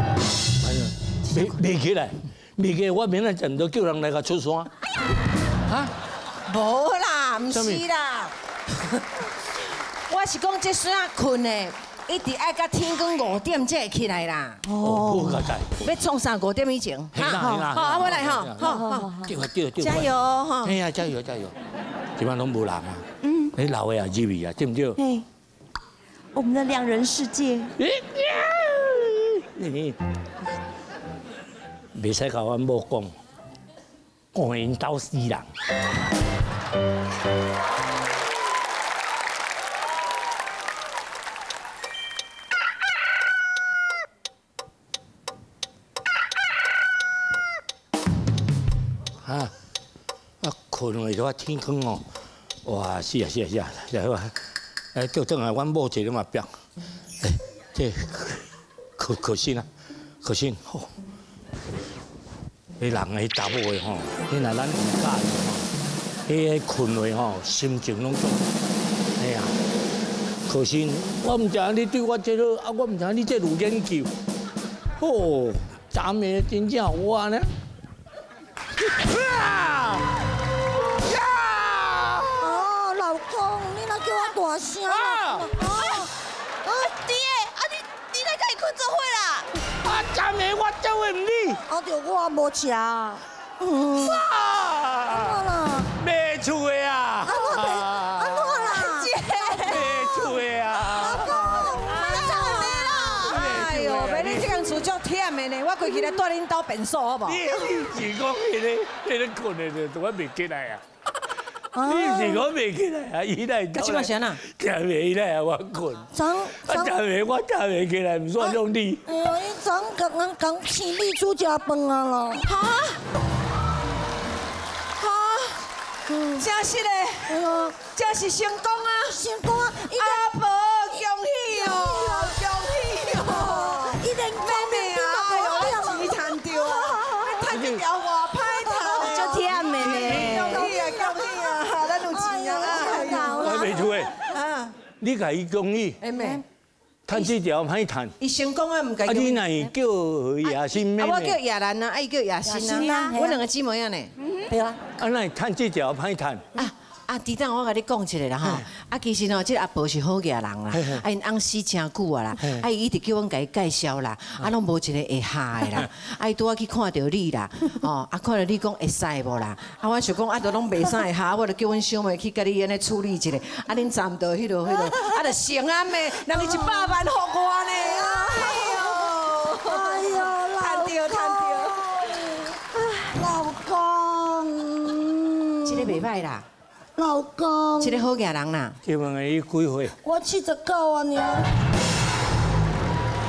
袂起来，袂起来，我明仔载就叫人来甲出山。啊？ 无啦，唔是啦。我是讲这孙仔困的，一直爱到天光5点才会起来啦。 哦，好个要创啥5点以前？好，我来哈，好， 对， 加油哈！ 哎呀，加油！这边拢无人啊。你老的也入去啊，对不对？ 嘿，我们的2人世界。 袂使甲阮某讲因斗死人。困落就天光哦。哇，是啊，来我，叫转来，阮某一个嘛变，这可惜啊，吼，迄人迄查某的吼，迄若咱唔教伊吼，迄困落吼，心情拢种，哎呀，可惜我唔知影你对我这个，啊，我唔知影你这有研究，哦，昨暝真正有我呢。 老公，你若叫我大声啦！爹，你来甲伊困做伙啦？ 昨暝我做唔你， 着我无食。安怎啦？ 卖厝的啊！ 安怎啦？姐， 卖厝的啊！ 老公， 哎呦，别你这间厝足忝的呢，我过去来带恁兜便所好不好？ 你是讲迄个困的就我袂起来啊！你是讲袂起来啊？伊来， 这么啥啊？ 昨暝伊来我困，昨暝我昨暝起来，唔算用你。 哎呦，伊昨刚请你煮食饭啊啦！ 真是嘞！哎呦，真是成功啊！ 成功啊！ 阿婆，恭喜哦！恭喜哦！ 一定妹妹啊！哎呦，你赚到啊！你赚一条外歹头， 就忝的呢。 恭喜啊！咱有钱啊！ 我袂出诶。你甲伊恭喜， 妹， 趁这条歹趁。 伊成功啊，唔该。 啊，你若是叫叶心妹妹。 我叫叶兰啊，伊叫叶心啊，我两个姊妹啊呢。 对啊。 啊，那趁这条歹趁。 弟等我甲你讲一个啦吼，其实吼，这阿婆是好野人啦，因翁死真久啊啦，伊一直叫阮甲伊介绍啦，拢无一个会下的啦，伊拄仔去看到你啦，看到你讲会使无啦，我想讲都拢袂啥会下，我就叫阮小妹去甲你安尼处理一下，恁站到迄落，就成安的，人伊100万互我呢， 哎呦， 赚到， 老公， 这个袂歹啦。 老公， 这个好野人啦。 请问伊几岁？ 我79啊呢。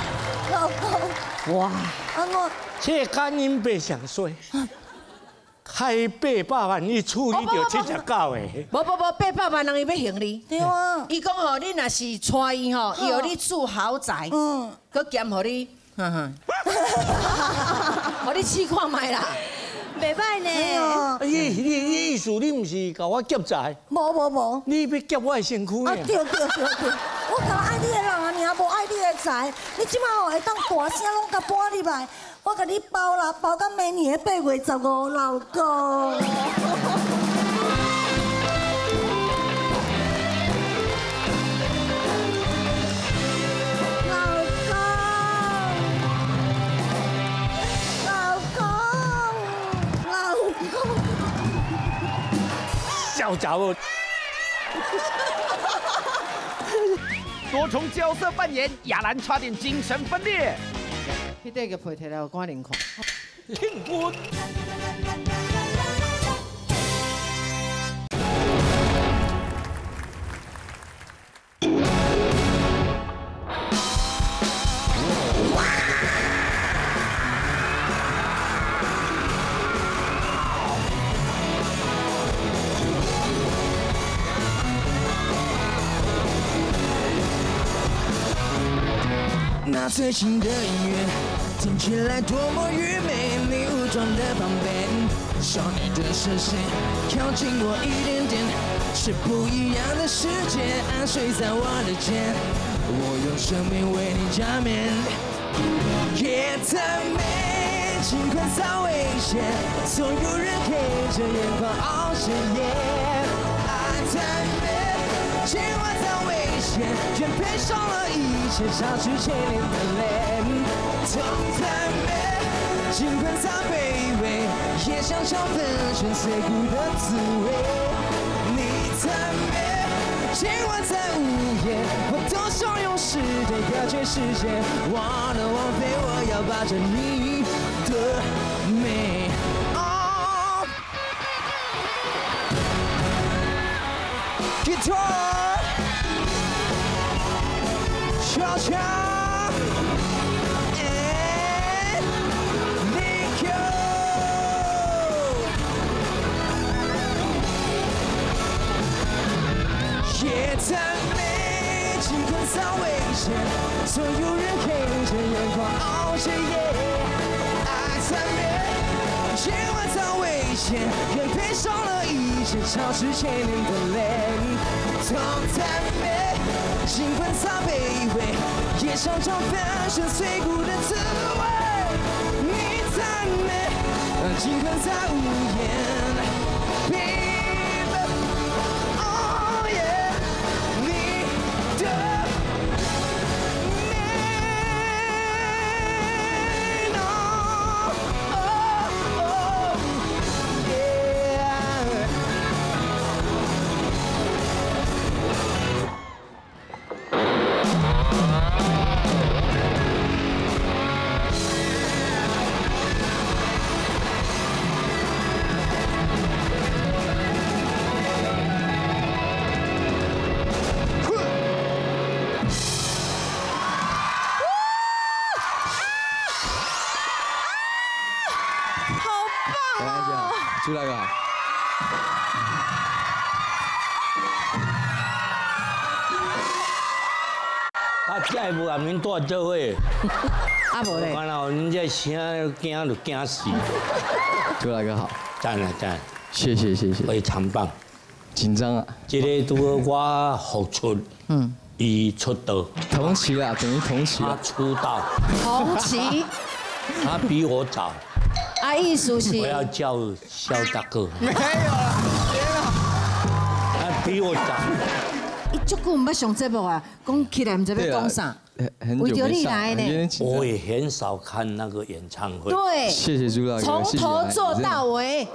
老公， 哇， 安怎？ 这感应白上水。 开800万，你处理到70狗的。 无，800万人伊要行你。 对啊。 伊讲吼，你若是带伊吼，伊互你住豪宅，佮兼互你，互你试看卖啦。 袂歹呢。 你意思你毋是甲我劫财？ 无。 你要劫我的身躯啊， 呢？ 对，我甲爱你的人啊，尔无爱你的财。你即摆吼会当大声拢甲搬入来，我甲你包啦，包到明年的8月15，老公。 小家伙， 多重角色扮演，亚兰差点精神分裂。 迄块个皮摕来，有赶紧看。 听我。 那最新的音乐听起来多么愚昧，你武装的防备，少女的视线靠近我一点点，是不一样的世界，安睡在我的肩，我用生命为你加冕。夜太美，尽管再危险，总有人黑着眼眶熬着夜。爱太美，尽管再危险，愿配上了一切插翅千年的泪。痛太美，尽管再卑微，也想尝粉身碎骨的滋味。你太美，尽管再无言，我都想用时间隔绝世界。忘了王妃，我要霸占你的美。Guitar， 悄悄。夜太美，尽管再危险，总有人黑着眼眶熬着夜。爱太美，尽管再危险，愿配上了一切插翅千年的泪。痛太美，尽管再卑微，也想尝粉身碎骨的滋味。你太美，尽管再无言。 朱大哥好。 再无阿免带做伙。 啊无咧。 看到恁这声惊就惊死。 朱大哥好。 赞啊赞。 谢谢。 非常棒。 紧张啊。 这个拄好我复出。伊出道。 同期啦，等于同期。 他出道。 同期。 他比我早。 啊，意思是。 我要叫肖大哥。 没有了， 他比我早。 伊足久唔捌上节目啊，讲起来唔知要讲啥。 为着你来呢。 我也很少看那个演唱会。 对。 谢谢朱大哥。 从头做到尾。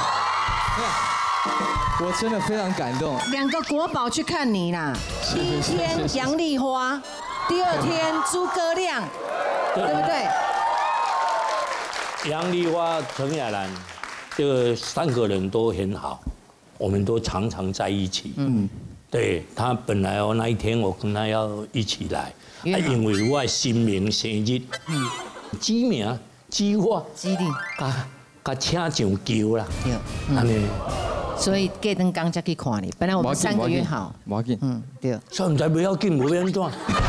我真的非常感动。 2个国宝去看你啦，第一天杨丽花，第2天诸葛亮，对不对？ 杨丽花、陈雅兰，这个3个人都很好，我们都常常在一起。对他本来那一天我跟他要一起来，因为我新明生日，指名指我， 指你， 甲请上球啦，安尼。 所以过两天才去看你，本来我们3个月好。 不要紧， 对。 所以唔知不要紧，无要安怎。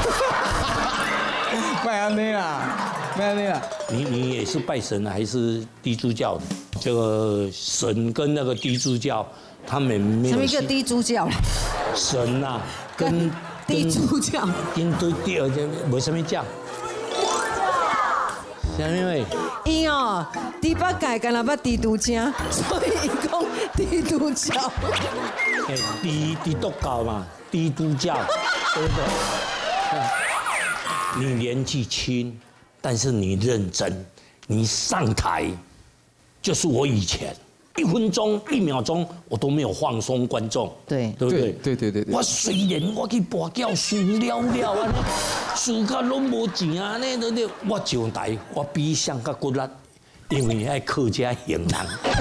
卖安尼啦，卖安尼啦。 你也是拜神还是地主教的？这个神跟那个地主教，他们没有。 什么叫地主教啦？ 神呐，跟地主教。 跟对第二件没什么教。啥物位？ 伊哦，第八届干那捌地主教，所以伊讲地主教。 地督教嘛，地主教，对不对？你年纪轻，但是你认真，你上台就是我以前1分钟1秒钟我都没有放松观众， 对对不对？ 对。 我虽然我去跋筊输了啊，输到拢无钱啊，那我上台我比上较骨力，因为爱客家型人。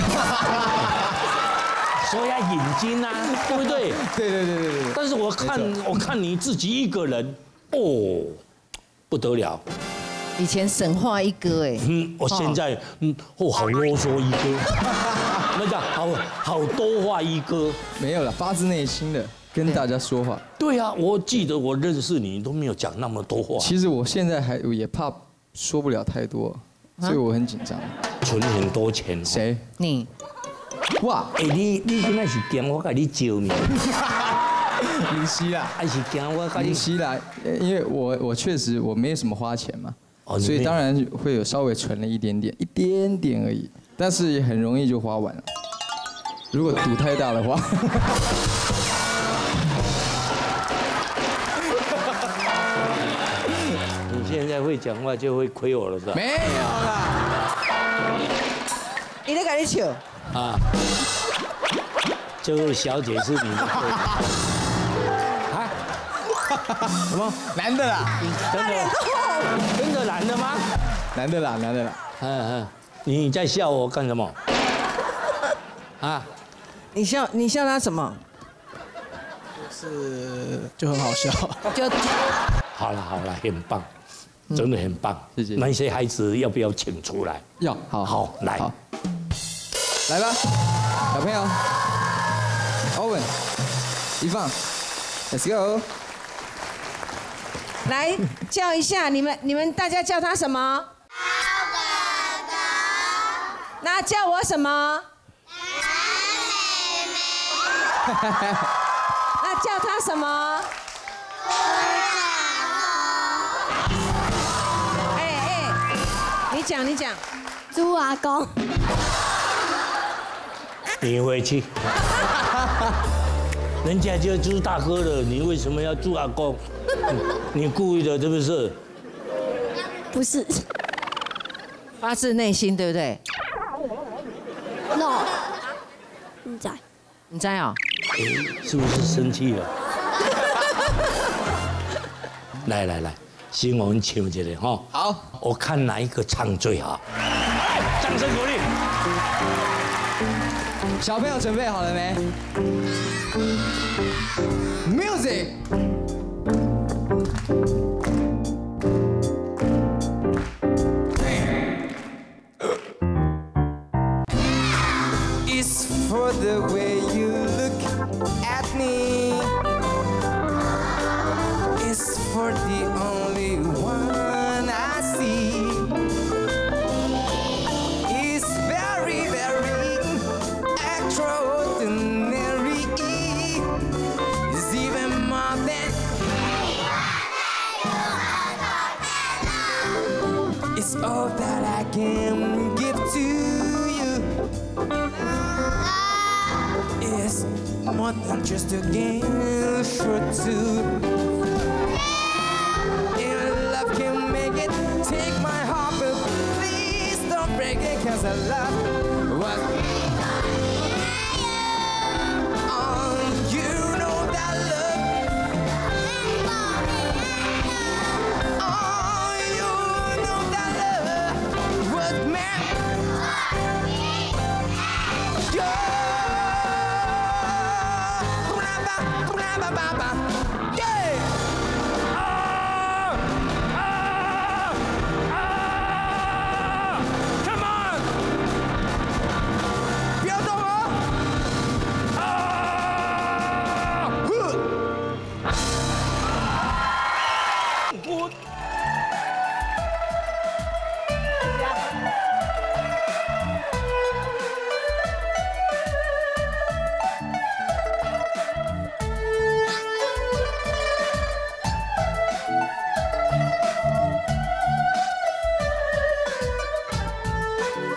所以要引经啊，对不对？ 对。 但是我看你自己一个人，哦，不得了。 以前神话一哥哎， 我现在好啰嗦一哥，那叫好多话一哥。 没有了，发自内心的跟大家说话。 对啊，我记得我认识你都没有讲那么多话。 其实我现在也怕说不了太多，所以我很紧张。 存很多钱。 谁？ 你。 哇！ 你现在是惊我给你招你？ 不是啦， 还是惊我给你？ 不是啦，因为我确实我没什么花钱嘛，所以当然会有稍微存了一点点而已，但是也很容易就花完了。如果赌太大的话。 你现在会讲话就会亏我了是吧？ 没有啦。 伊在跟你笑。 啊，这位小姐是你的客人啊？什么？ 男的啦？ 真的男的吗？ 男的啦。 你在笑我干什么？啊？ 你笑他什么？ 就很好笑。 就好了，很棒，真的很棒。 谢谢。 那些孩子要不要请出来？ 要，好， 来。 来吧，小朋友 ，Owen，一放 ，Let's go。 来叫一下你们大家叫他什么？ 好哥哥。 那叫我什么？ 妹妹。 那叫他什么？你讲。 朱阿公。 你回去，人家就朱大哥了，你为什么要朱阿公？你故意的，是不是？ 不是。 发自内心，对不对 ？No。你在哦？ 是不是生气了？来，先我们唱一个哈。 好， 我看哪一个唱最好。掌声鼓励。 小朋友准备好了没 ？Music。It's for the way you look at me. It's for the only one I see. It's very, very extraordinary. It's even more than. It's all that I can give to you. It's more than just a game for two. If love can make it, take my heart, but please don't break it, 'cause I love what. Oh, you know that love. Oh, you know that love was meant. Yeah. Come on!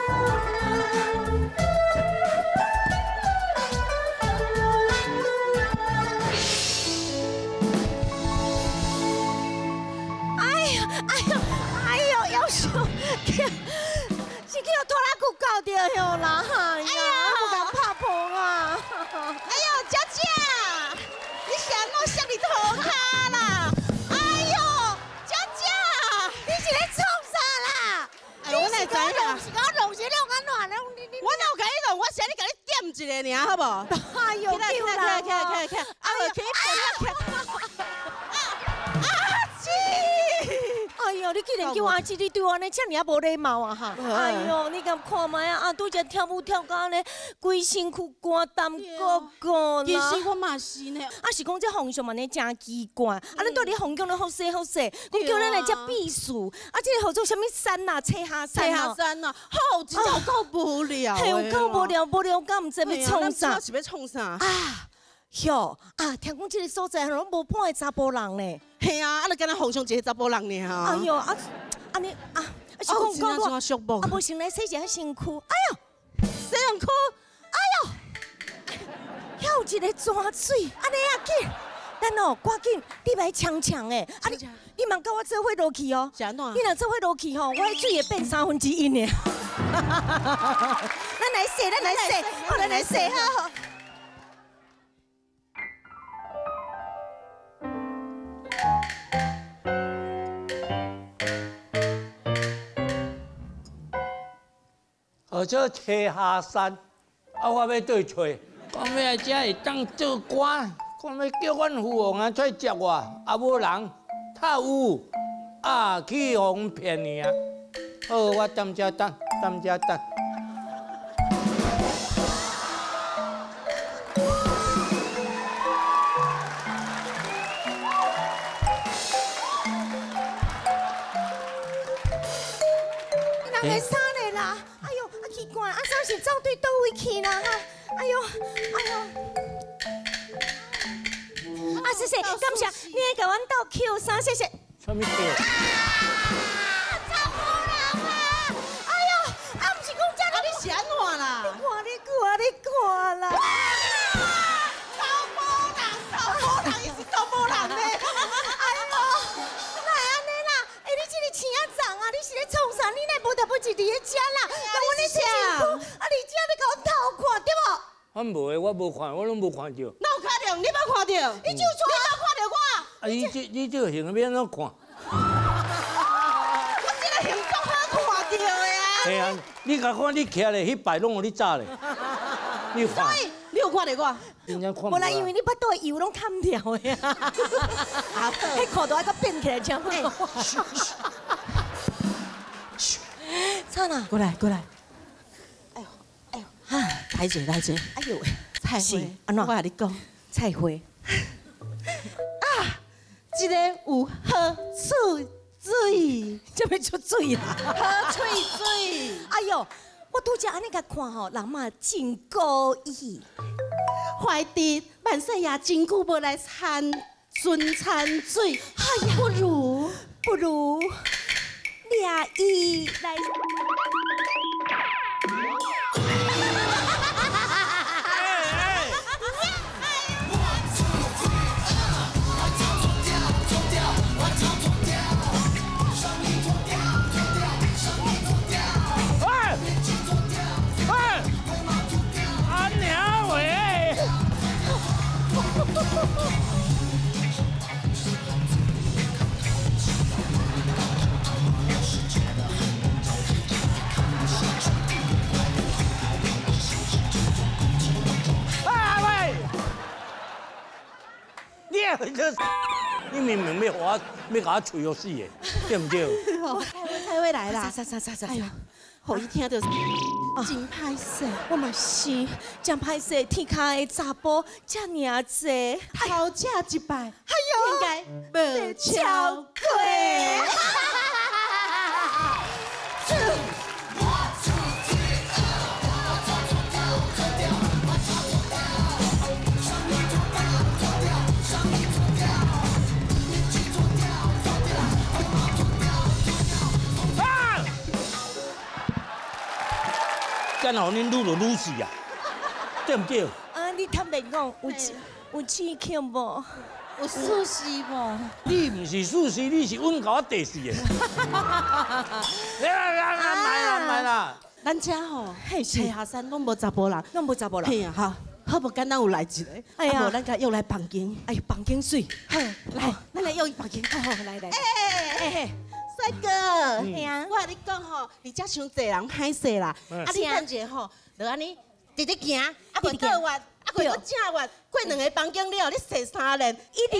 是去拖拉骨搞掉哟啦！哎呀，不敢拍碰啊！哎呦，佳佳，你想我向你头卡啦！哎呦，佳佳，你是咧创啥啦？ 哎，我哪知啦？ 是我弄是弄安怎啦？ 我哪有甲你弄？我是你甲你点一个尔，好不？ 哎呦， 起来！啊，起哎呦，你竟然叫阿姊，你对我安尼遮尔啊无礼貌啊哈！哎呦，你敢看卖啊？拄则跳舞跳到安尼，规身躯汗淡个个啦。 其实我嘛是呢。 啊是讲这风俗嘛呢真奇怪，啊咱到底风景咧好势好势，讲叫咱来遮避暑，啊这个号做啥物山呐？车下山呐，好，真有够无聊。 嘿，有够无聊，无聊到毋知要创啥。 是要创啥？ 啊，哟啊，听讲这个所在拢无伴的查甫人呢。 嘿啊，啊，你敢若奉上一个查甫人呢？ 哎呦啊，安尼啊，是讲我啊，无先来洗一下身躯。哎呦， 洗身躯， 哎呦，遐有一个泉水，安尼啊紧，咱哦赶紧，你来呛呛的，啊你茫跟我做伙落去哦。 是安怎？ 你若做伙落去吼，我迄水会变1/3呢。咱来洗，好，咱来洗好。 这车下山，啊，我要对找，我要来遮会当做官，看要叫阮父王啊出来接我，啊无人，太有，啊去互骗你啊！好，我踮遮等。 你人个啥嘞啦？哎呦，啊奇怪，啊啥是走对倒位去啦？哈，哎呦，啊谢谢，感谢你来甲阮斗扣衫，谢谢。 什么扣？ 查甫人啊！哎呦，啊毋是讲遮个， 你是安怎啦？ 你看啦！ 查甫人，伊是查甫人呢？ 哎呦，哪会安尼啦？哎，你这个青仔长啊，你是咧创啥？你哪无得不是伫咧遮啦？那我咧洗身躯，啊你遮咧甲我偷看对无？ 我无的，我无看，我拢无看到。 哪有可能？你冇看到？ 你就说你冇看到我？ 啊，你这个形要安怎看？ 我这个形状好看到的啊！ 嘿啊，你甲看你徛咧，迄摆拢有你炸咧。你看， 你有看到我？ 真正看无啦，因为你巴肚的油拢砍掉的啊。啊，迄裤带还阁变起来，真好。灿啊， 过来。 哎呦， 哈，来者。 哎呦， 菜花， 安怎？ 我甲你讲， 菜花。 这个有好处水， 这要出水啦！ 好脆水。 哎呦，我拄则安尼甲看吼，人嘛真故意。 怀弟万岁爷真久无来参水， 哎呀，不如掠伊来。你明明要甲我吹到死的，对唔对？ 菜花来啦！ 啥？ 哎呦，好伊听到真歹势， 我嘛是真歹势，天下的查甫遮尔济， 头这一摆， 哎呦， 应该无超过。 干好恁愈落愈死啊，对唔对？ 你坦白讲，有刺激无？有舒适无？ 你唔是属实，你是阮搞第四的。来啦！ 咱遮吼，溪下山拢无查甫人， 拢无查某人。 嘿啊，好不简单有来一个， 哎呀， 无咱甲约来房间， 哎，房间水。 好，来，咱来约伊房间。好，来。 哎， 帅哥，我甲你讲吼，你遮伤侪人歹势啦，你等者吼，就安尼直直行，过过完，过正完，过2个房间了，你洗3连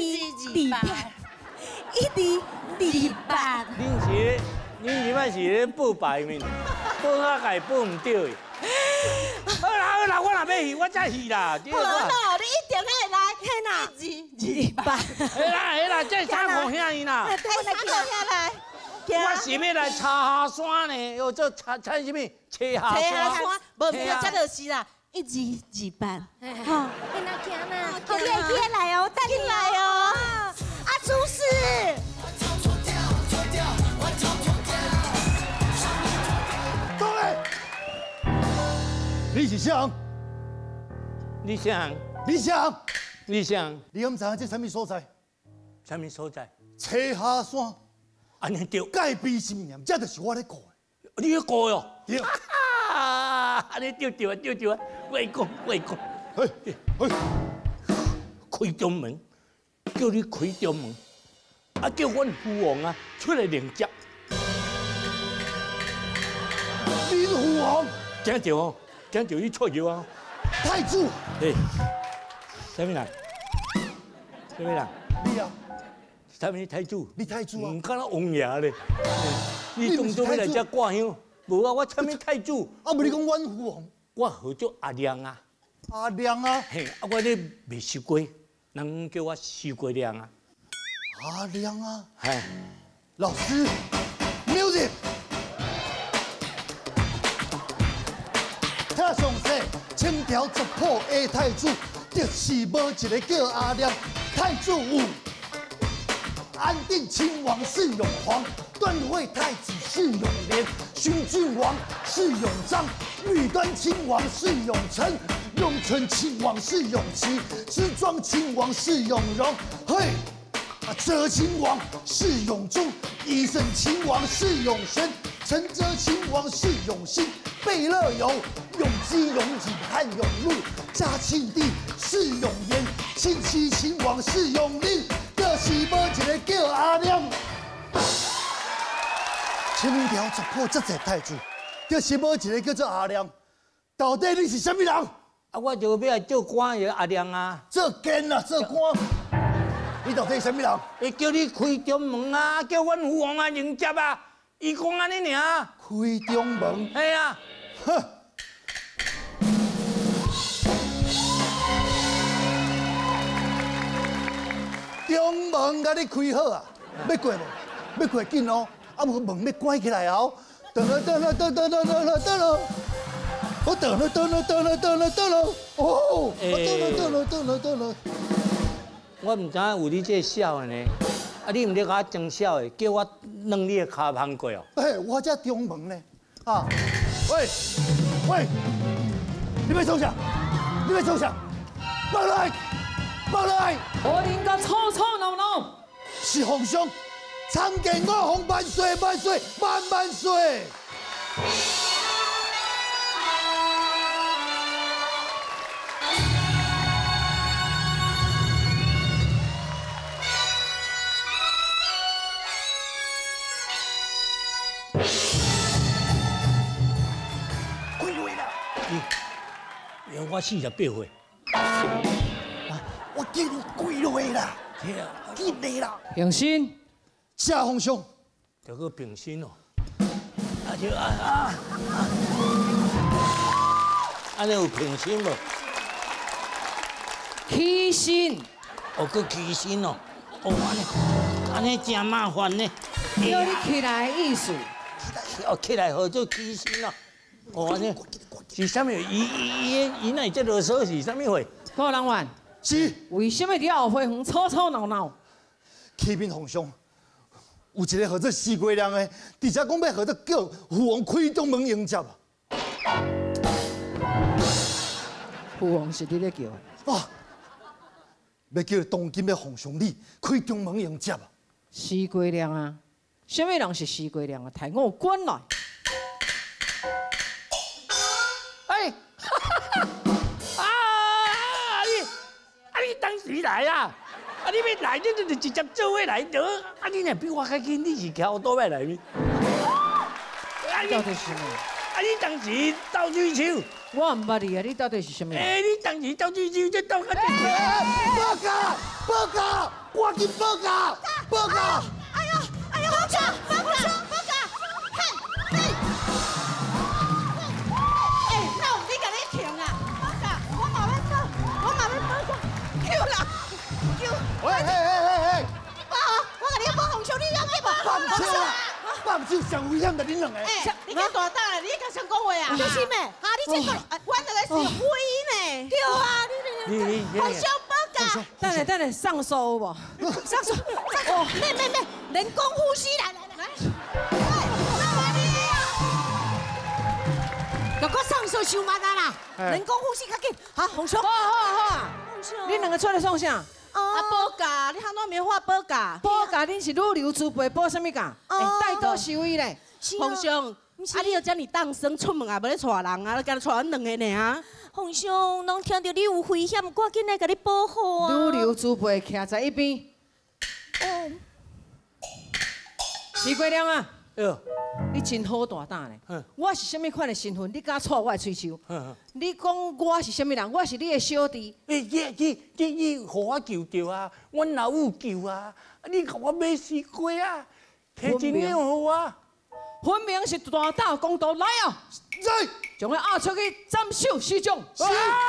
，1、2、8。 恁即摆是咧报牌面，报啊家报唔对。好啦，我若要去，我才去啦。 好啦，你一定要来，嘿啦，1、2、8。 嘿啦，这3个兄弟啦。 3个兄来。 我是要来茶下山呢，要做采什么？茶下山。 无，这就是啦，1、2、8。 好，你那行啦，好，你来哦，带你来哦。啊，厨师。 各位，你是谁？ 你想？ 你敢知影这什么所在？ 什么所在？ 茶下山。 安尼对。 改变信念，这就是我咧讲的。 你咧讲哟？ 对。 安尼对啊！我讲。开中门，叫你开中门，啊叫阮父王啊出来迎接。 恁父王？ 惊着你出游啊！ 太子。 嘿，什么人？ 你啊？ 什么太子？ 你太子啊？ 唔敢若王爷咧。你当作要来遮挂香？无啊，我什么太子？ 啊，无你讲阮父王？ 我号做阿亮啊。 阿亮啊？ 嘿，啊我咧卖西瓜，人叫我西瓜亮啊。 阿亮啊？ 嘿， 老师 ，music。他上说，清朝族谱的太子，就是无一个叫阿亮。太子有安定亲王是永煌，段惠太子是永廉，勋郡王是永璋，玉端亲王是永成，永春亲王是永琪，知庄亲王是永荣，嘿。哲亲王是永忠，宜盛亲王是永宣，陈哲亲王是永兴，贝勒有永基、永景和永禄，嘉庆帝是永炎，庆熙亲王是永历，就是无一个叫阿亮。清朝族谱这侪太子，就是无一个叫做阿亮。到底你是什么人？啊， 我就要来做官的阿亮啊， 做奸啊，做官。你到底是什么人？ 会叫你开中门啊，叫阮父王啊迎接啊，伊讲安尼尔。 开中门？ 系啊。 哼。中门甲你开好啊，要过无？要过紧哦，啊无门要关起来哦。等了，我等了，哦，我等了。 我唔知影有你这痟的呢，啊你唔咧甲我装痟的，叫我弄你的骹旁过哦。 哎，我这中门呢，啊，喂，你要冲啥？放来！ 我应该吵吵闹闹。 是皇上，参见我皇万岁！万岁！ 我48岁， 我叫你跪落啦，紧来啦！ 平身， 谢皇上， 就个平身哦，安尼有平身无？ 起身， 佮起身哦，安尼真麻烦呢。 叫你起来的意思。 起来好做起身哦，安尼。是啥物？伊那这啰嗦是啥物货？ 高人员是为什么了后会很吵吵闹闹？ 启禀皇上，有一个号做四月亮的，而且讲要号做叫父王开中门迎接。 父王是你咧叫的。 哦，要叫当今的皇上你开中门迎接啊！ 施贵亮啊，什么人是施贵亮啊？抬我滚来！ 哎，你当时来啊？你要来，你就直接做伙来得。你若比我较紧，你是桥倒要来咩？ 到底是什么？ 你当时斗水手， 我唔捌你啊！你到底是什么人？ 你当时斗水手，这斗较正。 报告！报告！赶紧报告！报告！ 哎呀，报告！嘿，那我你甲你停啊！报告，我嘛要报告，叫人， 喂！ 我甲你报红手，你要去报？ 放手上危险的恁两个。 你敢大胆啊？你敢想讲话啊？ 做什么？你这个， 我那个是威呢。 对啊，你红手报告。 等下，上诉有无？ 上诉。哦，没，人工呼吸，来。如果上诉伤麻烦啦，人工呼吸较紧。好，红手。 好，恁两个出来创啥？ 报价，你喊我棉花报价。 报价恁是女流之辈，报什么价？带刀收威咧。 皇上，你要叫你当生出门啊，无咧带人啊，干带咱两个呢啊。 皇上，拢听到你有危险，赶紧来甲你保护啊。 女流之辈徛在一边。 哦。 施贵亮啊！你真好大胆咧！我是什么款的身份？你敢戳我的喙手？你讲我是什么人？我是你的小弟。 你，互我救着啊！阮老母救啊！你甲我买西瓜啊！摕一两互我。 分明是大胆公道，来啊！ 来， 将他押出去斩首示众。 是。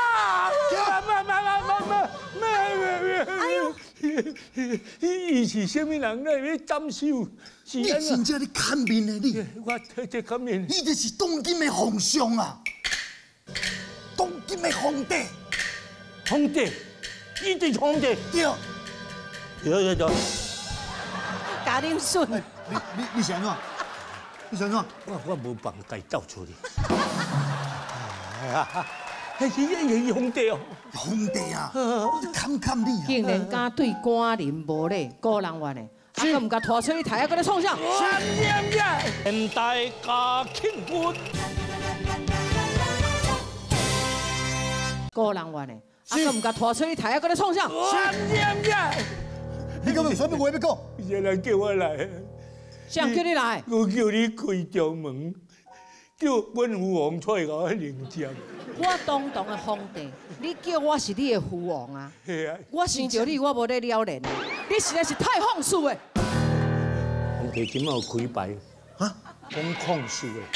哎呦！伊是什么人咧？要斩首？ 你真正咧看面的你？ 我这看面。 你就是当今的皇上啊！当今的皇帝。 皇帝，你就是皇帝。对。 家恁孙。 你想怎？你想怎？ 我无办法走出去。是皇帝哦。 皇帝啊！看你啊！ 竟然敢对官人无礼，高人怨的，还唔甲拖出去台啊？搁咧创啥？ 现代家庆婚。 高人怨的，还唔甲拖出去台啊？搁咧创啥？ 你讲有啥物话要讲？ 有人叫我来。 谁叫你来？ 我叫你开中门，叫阮父王出来甲我迎接。 我当堂的皇帝，你叫我是你的父王啊！我生着你，我无咧了然，你实在是太放肆的。 皇帝今有开牌啊，讲控诉的。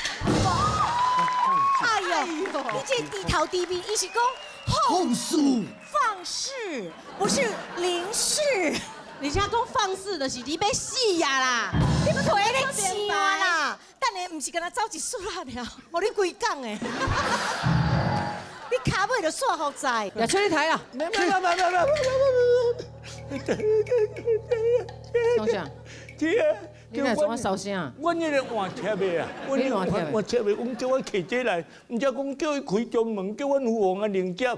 哎呦，你这低头低面，伊是讲控诉放肆，不是凌视。 你现在讲放肆的是你要死呀啦！ 你要回来钱啦！等下唔是跟他走一撮啦了，无你规讲的。你卡尾就煞好在。 也出去台啦！ 没。 创啥？你来怎啊烧声？ 阮迄个换贴的啊， 你换贴的？ 换贴的，阮叫我客姐来，毋则讲叫伊开中门，叫阮父王啊迎接。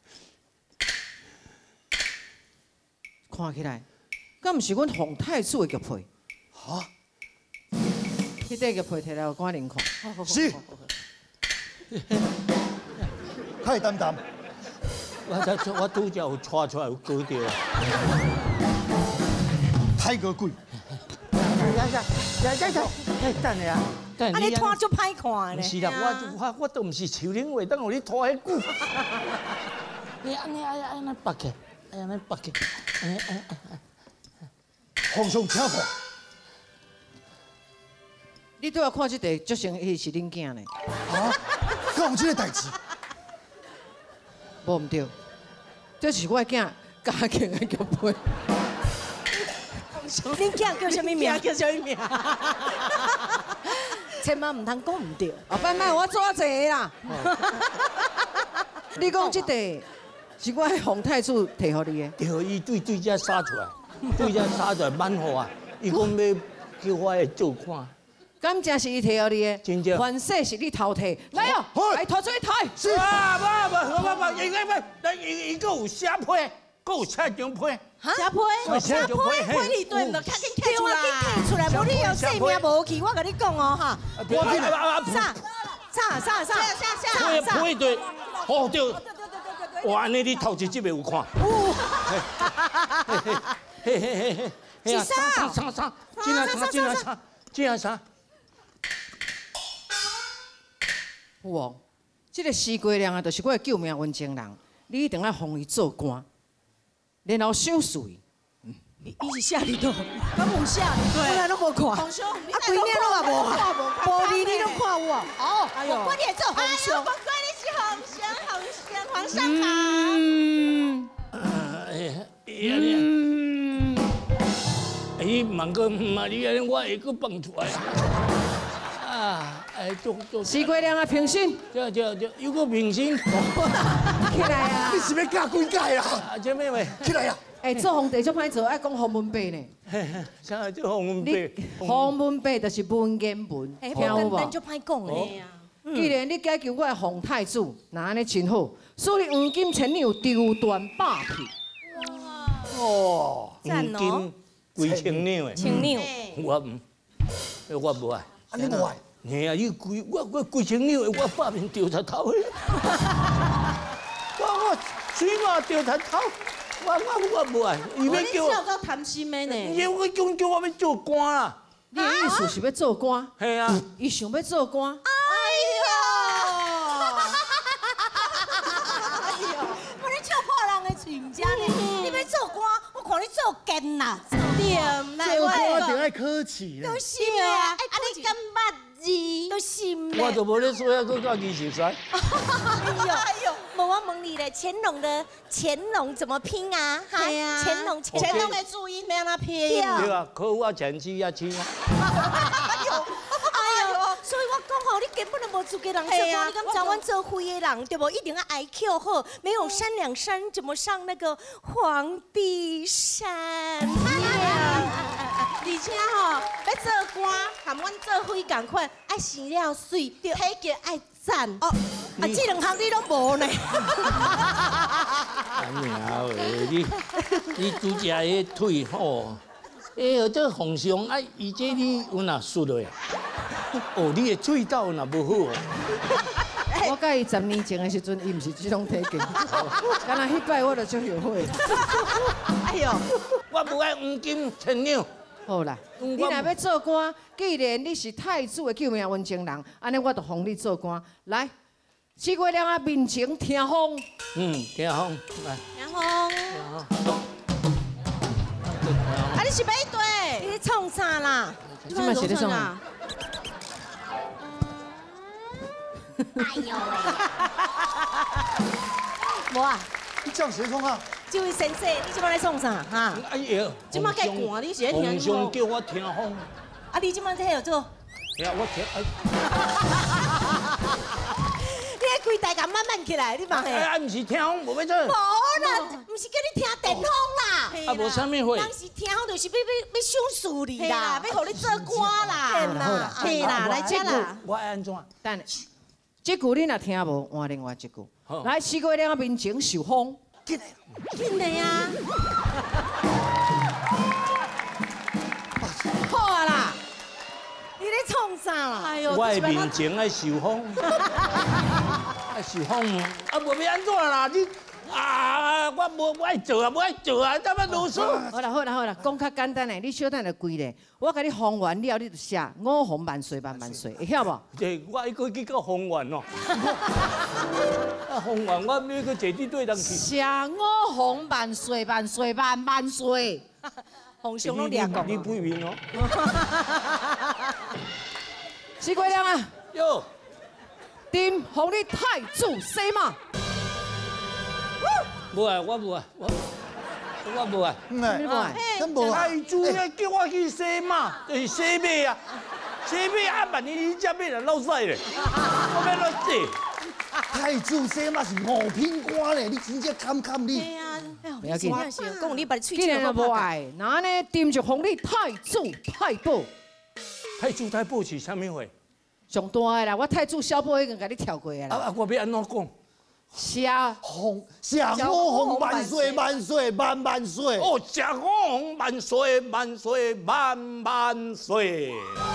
看起来，敢毋是阮皇太子的玉佩？ 哈？ 迄块玉佩摕来官人看。 是。太担当。 我拄则有抓出来有割掉。 太个贵。 等下啊！ 啊，你拖足歹看咧。 是啦，我都毋是树林话，等互你拖迄久。你安尼拔起，安尼拔起， 皇上请看。 你对我看这地，足像伊是恁囝呢。 啊？敢有这个代志？ 无毋对，这是我囝家境的玉佩。 恁囝叫什么名？ 叫什么名？ 千万唔通讲唔对。 后摆卖我抓者啦。你讲这地是我皇太子摕互你的？ 对，伊对遮撒出来，对遮撒出来满好啊！伊讲要叫我来做看。 敢正是伊摕互你的？ 真正。 凡事是你偷摕，来哦，来拖出去抬。 是啊，不， 伊个有写批，个有写张批。 写批，你对唔着，赶紧摕出来， 摕出来，无你有性命无去，我甲你讲哦哈。 啥？批对，哦对。哇，安尼你头一集有看？ 是啥？ 啥？ 有哦，这个徐国亮啊，就是我的救命恩情人，你一定要封伊做官，然后赏税。 伊是写哩多，敢有写？我来拢无看。皇上，啊，规年拢也无看，无你拢看有啊？哦，哎呦，我管你做皇上， 不管你是皇上好。 伊问个嘛，你安尼我会佫放出来啊！ 徐国亮啊，平身。 有个平身。 起来啊！ 你是要教几届啊？ 姐妹们， 起来啊！ 做皇帝足歹做，爱讲皇文白呢。 啥叫皇文白？ 皇文白就是文言文，听有无？ 咱足歹讲嘞。 既然你解救我的皇太子，那安尼真好，所以黄金千两丢断霸皮。 哦，黄金几千两的。 千两。 我无爱。 啊，你无爱？ 嘿啊，伊我几千两的，我百面掉头头的。我水嘛掉头头。我无爱，伊要叫我。 笑到贪心的呢。 伊我叫我要做官啊！ 你的意思是要做官？ 系啊， 伊想要做官。 哎呦！我咧笑破人的嘴唔知呢。你要做官，我看你做奸啦。 对， 做官一定爱客气咧。 都是啊，啊你敢捌字？都是咧。 我就无咧说，佫教你熟悉。 哎呦！我问你咧，乾隆的乾隆怎么拼啊？ 对啊，乾隆的注音要安怎拼？ 对啊，考我前期啊亲啊。 哎呦，所以我讲吼，你根本就无资格人做官，你敢找阮做灰的人，对不？一定要 IQ 好，没有3两山怎么上那个皇帝山？ 而且吼，要做官，含阮做灰共款，爱生了水，体格爱赞。 哦，啊，这两项你都无呢。 安娘喂，你拄只迄腿吼，这皇上啊，伊这你有哪输落？哦，你的喙斗哪无好？ 我甲伊10年前的时阵，伊毋是这种体格，敢若迄摆我就足后悔。 哎呦， 我不爱黄金千两。 好啦，你若要做官，既然你是太子的救命恩情人，安尼我就封你做官。来，徐国亮啊，面前听风。 听风来。 听风。 啊，你是买对？ 你咧创啥啦？ 你即摆是咧创啥？ 哎呦喂！无啊， 你这样谁创啊？ 这位先生，你即摆咧创啥哈？ 哎呀， 即摆介寒，你是咧听皇上叫我听风。 啊，你即摆在有做？ 听我听。 你咧规台甲慢慢起来，你嘛嘿？ 啊，毋是听风，无要做。 无啦，毋是叫你听电风啦。 啊，无啥物货。 当时听风就是要赏识你啦，要互你做官啦。 嘿啦，来接啦。 我爱安怎？ 等下，这句你若听无，换另外一句。来，徐国亮面前受风。 进来啊！ 好啊啦， 你咧创啥啦？ 哎呦， 我的面前爱受风，爱受风，啊，无要安怎啦？你啊，我无爱做啊，无爱做啊，怎么啰嗦？ 好啦，讲较简单的，你小等就跪咧，我甲你封完了，你就写5封万岁万岁，会晓无？ 我一个去到封完哦，啊，封完我要去坐你对人去。 写5封万岁万岁万岁， 皇上拢掠过。 你不明哦。 徐国亮啊， 哟， 朕封你太子司马。 无啊，我无啊，我无啊。 你无啊？ 真无啊！ 太子咧叫我去洗马，就是洗马啊，洗马啊，万一你只马来落屎咧，我要落洗。 太子司马是5品官咧，你真正堪你？ 对啊， 不要紧， 讲你把喙既然都无爱，那呢，朕就封你太子太保。 太子太保是啥物货？ 上大的啦，我太子小保已经甲你跳过啊啦。 啊，我要安怎讲？ 下谢火红万岁万岁万万岁！ 哦，谢火红万岁万岁万万岁！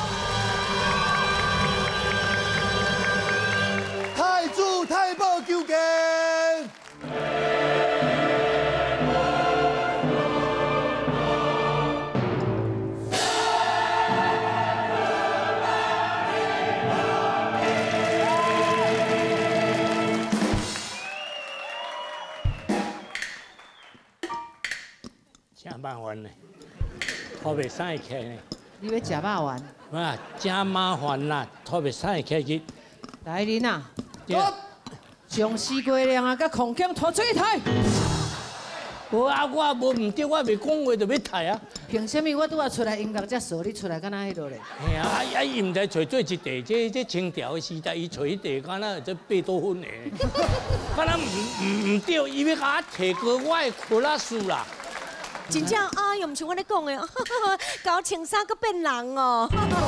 太子太保求见。 真麻烦呢，拖袂使起呢。 你要食肉丸？ 啊，真麻烦啦，拖袂使起去。 来恁啊，将四姑娘啊，甲空强拖出去抬。 无啊，我无唔对，我袂讲话就要抬啊。 凭什么我拄啊出来音乐才说你出来敢若迄落咧？ 嘿啊，伊唔知找做一地，这清朝的时代，伊找迄地，敢若这贝多芬的，敢若唔对，伊要甲我提高我的库拉数啦。 真正哎呦，唔像我咧讲的，搞穿衫搁变人哦。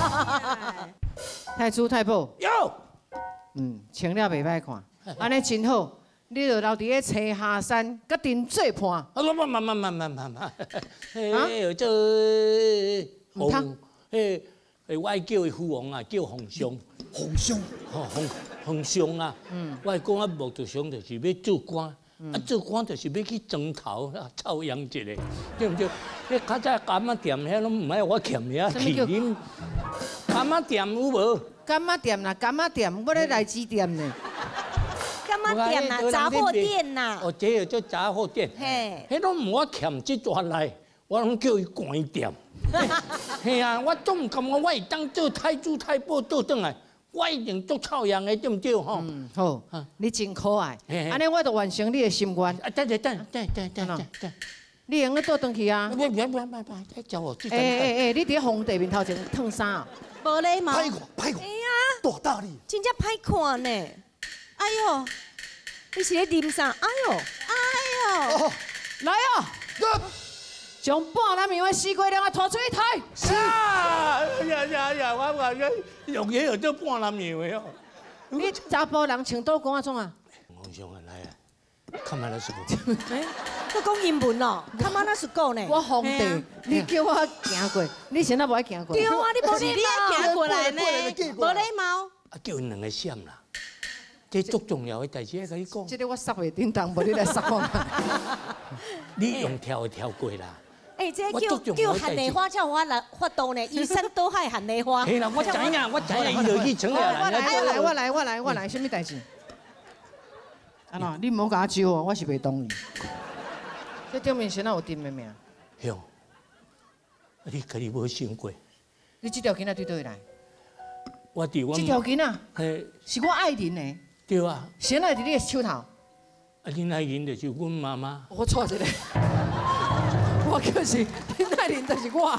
太子太保， 有， 穿了袂歹看，安尼真好。你就留伫个青下山，甲顶做伴。 啊，慢，嘿，这红，嘿，我叫伊父王啊，叫皇上。 皇上， 皇上啊，我讲啊，目的上就是要做官。啊，做官就是要去庄头啊，操养一个，对唔对？你较早柑仔店遐拢唔爱我欠遐去啉，柑仔店有无？ 柑仔店啦，柑仔店，我咧来支店呢。 柑仔店呐，杂货店呐。 哦，这叫做杂货店。嘿，迄拢唔我欠这段来，我拢叫伊关店。嘿啊，我总感觉我会当做太子太保倒转来。我一定做操样的，对唔对？吼， 好，你真可爱，安尼我就完成你的心愿。 啊，等， 你用得倒转去啊？ 别，叫我去。 你伫皇帝面头前烫衫啊？ 无礼貌。 歹看， 哎呀， 大大力， 真正歹看呢。哎呦，你是咧啉啥？哎呦， 来啊！将半男样的四姑娘啊拖出去抬。 是啊，呀，我话用嘢又做半男样的哦。 你查甫人穿倒光啊种啊？ 皇上啊，来啊，看嘛那是个。 佮讲英文哦，看嘛那是讲呢。 我皇帝，你叫我行过，你现在无爱行过。 对啊，你无礼貌，行过来呢，无礼貌。 啊，叫因两个闪啦，这足重要的代志，甲你讲。 这个我塞袂叮当，无你来塞我。 你用跳过啦。 哎，这叫寒梨花，叫我来发动呢。依山倒海寒梨花。 嘿啦，我知影，伊就去整下来。我来，什么代志？安怎？你唔好甲我招哦，我是袂同意。这顶面先有定的命。 兄，你家己无想过？ 你这条囡仔对倒来？ 我伫我。 这条囡仔， 嘿， 是我爱人的。 对啊。 先来伫你的手头。啊， 恁爱人就是阮妈妈。 我错一个。我就是恁爱人，就是我。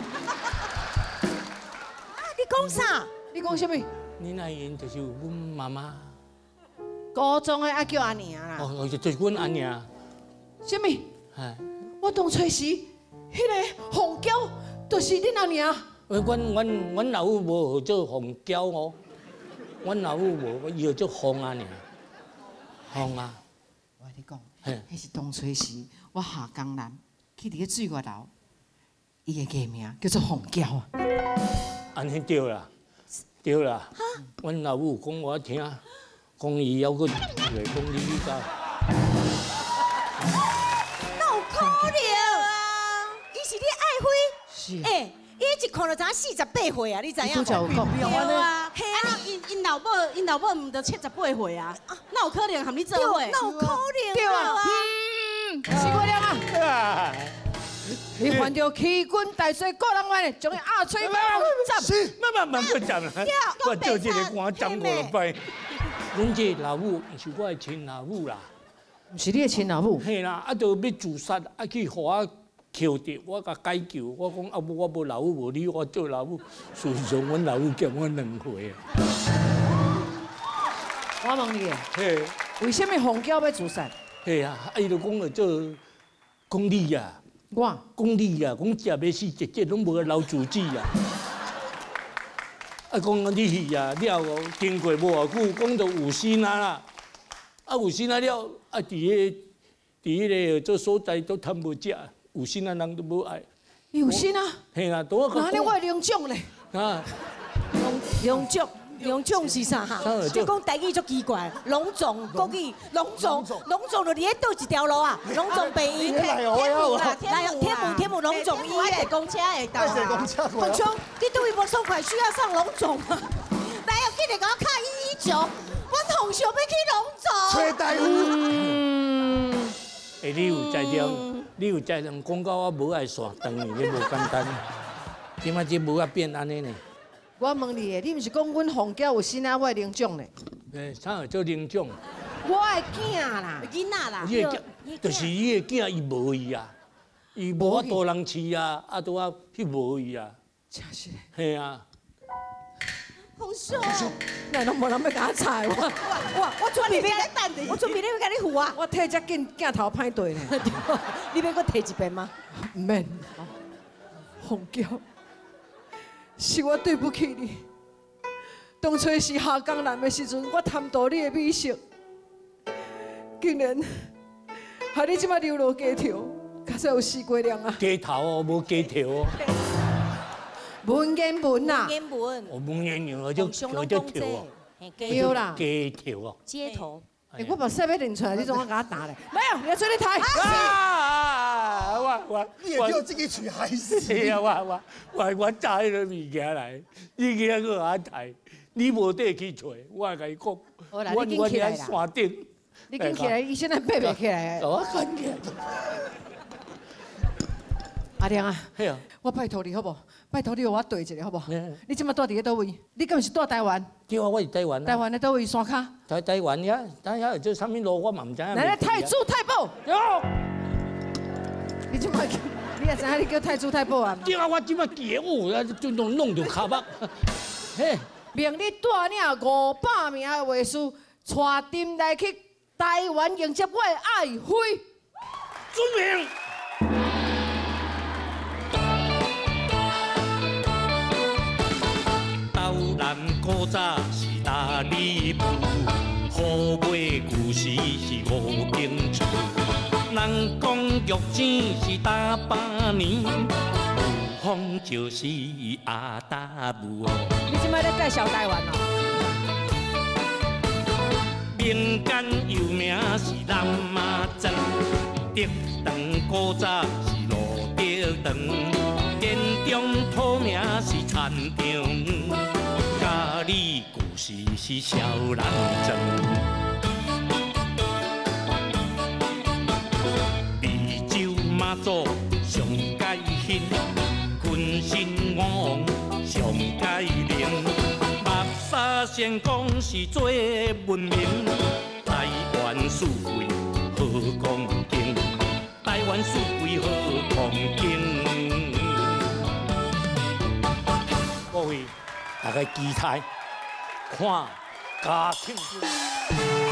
你讲啥？ 你讲什么？ 恁爱人就是阮妈妈。 高中的爱叫阿娘啦。 哦，就是阮阿娘。 什么？我当初时，迄个红娇就是恁阿娘。 阮老母无号做红娇哦，阮老母无，伊号做红阿娘。红啊！ 我跟你讲，迄是当初时我下江南。去伫个水外头，伊的艺名叫做红娇啊。 安尼对啦，阮老母讲我听，讲伊还佫来讲你家。 哪有可能啊？伊是你爱妃？ 是。 哎，伊一看就知48岁啊，你知影无？ 对啊，嘿啊，因老母唔得78岁啊，哪有可能和你做伙？ 哪有可能？ 对啊。四姑娘啊！你犯着欺君大罪，个人冤，将伊压嘴巴斩。 慢去斩啦！我做这个官斩过了摆。阮这老母是我的亲老母啦， 不是你的亲老母。 嘿啦，啊，就要自杀，啊去互我求着，我甲解救，我讲啊，我无老母无你，我做老母。事实上，阮老母欠我2回啊。 我问你，为什么红娇要自杀？ 嘿啊，伊就讲了做讲你啊，讲你啊，讲食要死，直接拢无留自己啊。啊，讲你啊了，经过无偌久，讲到有心啊啦。 有生仔了，伫迄个做所在都贪无食，有生仔人都无爱。 有心啊！ 嘿啦，多哪里我领奖咧？ 啊， 龙种是啥哈？就讲台语足奇怪，龙种国语，龙种就伫咧倒一条路啊，龙种病院，天母龙种医院，公车会到啊。凤兄，你对于无爽快需要上龙种吗？来哦，今日给我看119，我同学要去龙种。 崔大夫。 你有在人讲到我无爱线长呢，你无简单。今仔日无啊变安尼呢？ 我问你，你毋是讲阮凤娇有生仔我会领奖呢？ 啥会做领奖？ 我的囝啦， 囡仔啦， 就是伊的囝，伊无伊啊，伊无法度人饲啊，拄啊迄无伊啊。 真是。 嘿啊。 凤兄， 那拢无人要甲我踩我准备要等你，我准备要甲你扶啊。 我退遮紧，镜头歹对呢。 你要我摕一遍吗？ 唔免。凤娇，是我对不起你。当初是下江南的时阵，我贪图你的美色，竟然害你即摆流落街头，假使有死过人啊！ 街头哦，无街头哦。 文言文呐， 文言文我就跳哦， 对啦， 街头哦， 街头。 我把设备认出来，你总要给他打嘞？没有，你要追你台。 你也叫自己取害死。 是啊，我炸迄个物件来，你去个我台，你无得去找，我甲你讲， 我喺山顶。 你紧起来，伊现在爬袂起来。 我紧起来。 阿亮啊， 系啊， 我拜托你好不？拜托你，互我对一下好不？你即摆住伫咧倒位？你敢是住台湾？ 对啊，我是台湾。 台湾的倒位山卡？ 台湾呀，等下做啥物路我嘛唔知影。 来太祖太保。你即摆，你也知影你叫太祖太保啊？ 对啊，我即摆记哦，就弄着骹目。嘿， 命你带领500名的卫士，带阵来去台湾迎接我的爱妃。 遵命。咱古早是大礼部，好买旧时是五更厝。人讲玉井是大百年，有风就是阿达母哦。 你即摆咧介绍台湾哦？ 民间有名是南麻庄，竹堂古早是路竹堂，田中土名是田场。家里故事是小人庄，湄洲妈祖上界兴，昆新王上界灵，目沙仙公是最文明，台湾四季好光景，台湾四季好光景。各位。大家期待看嘉庆。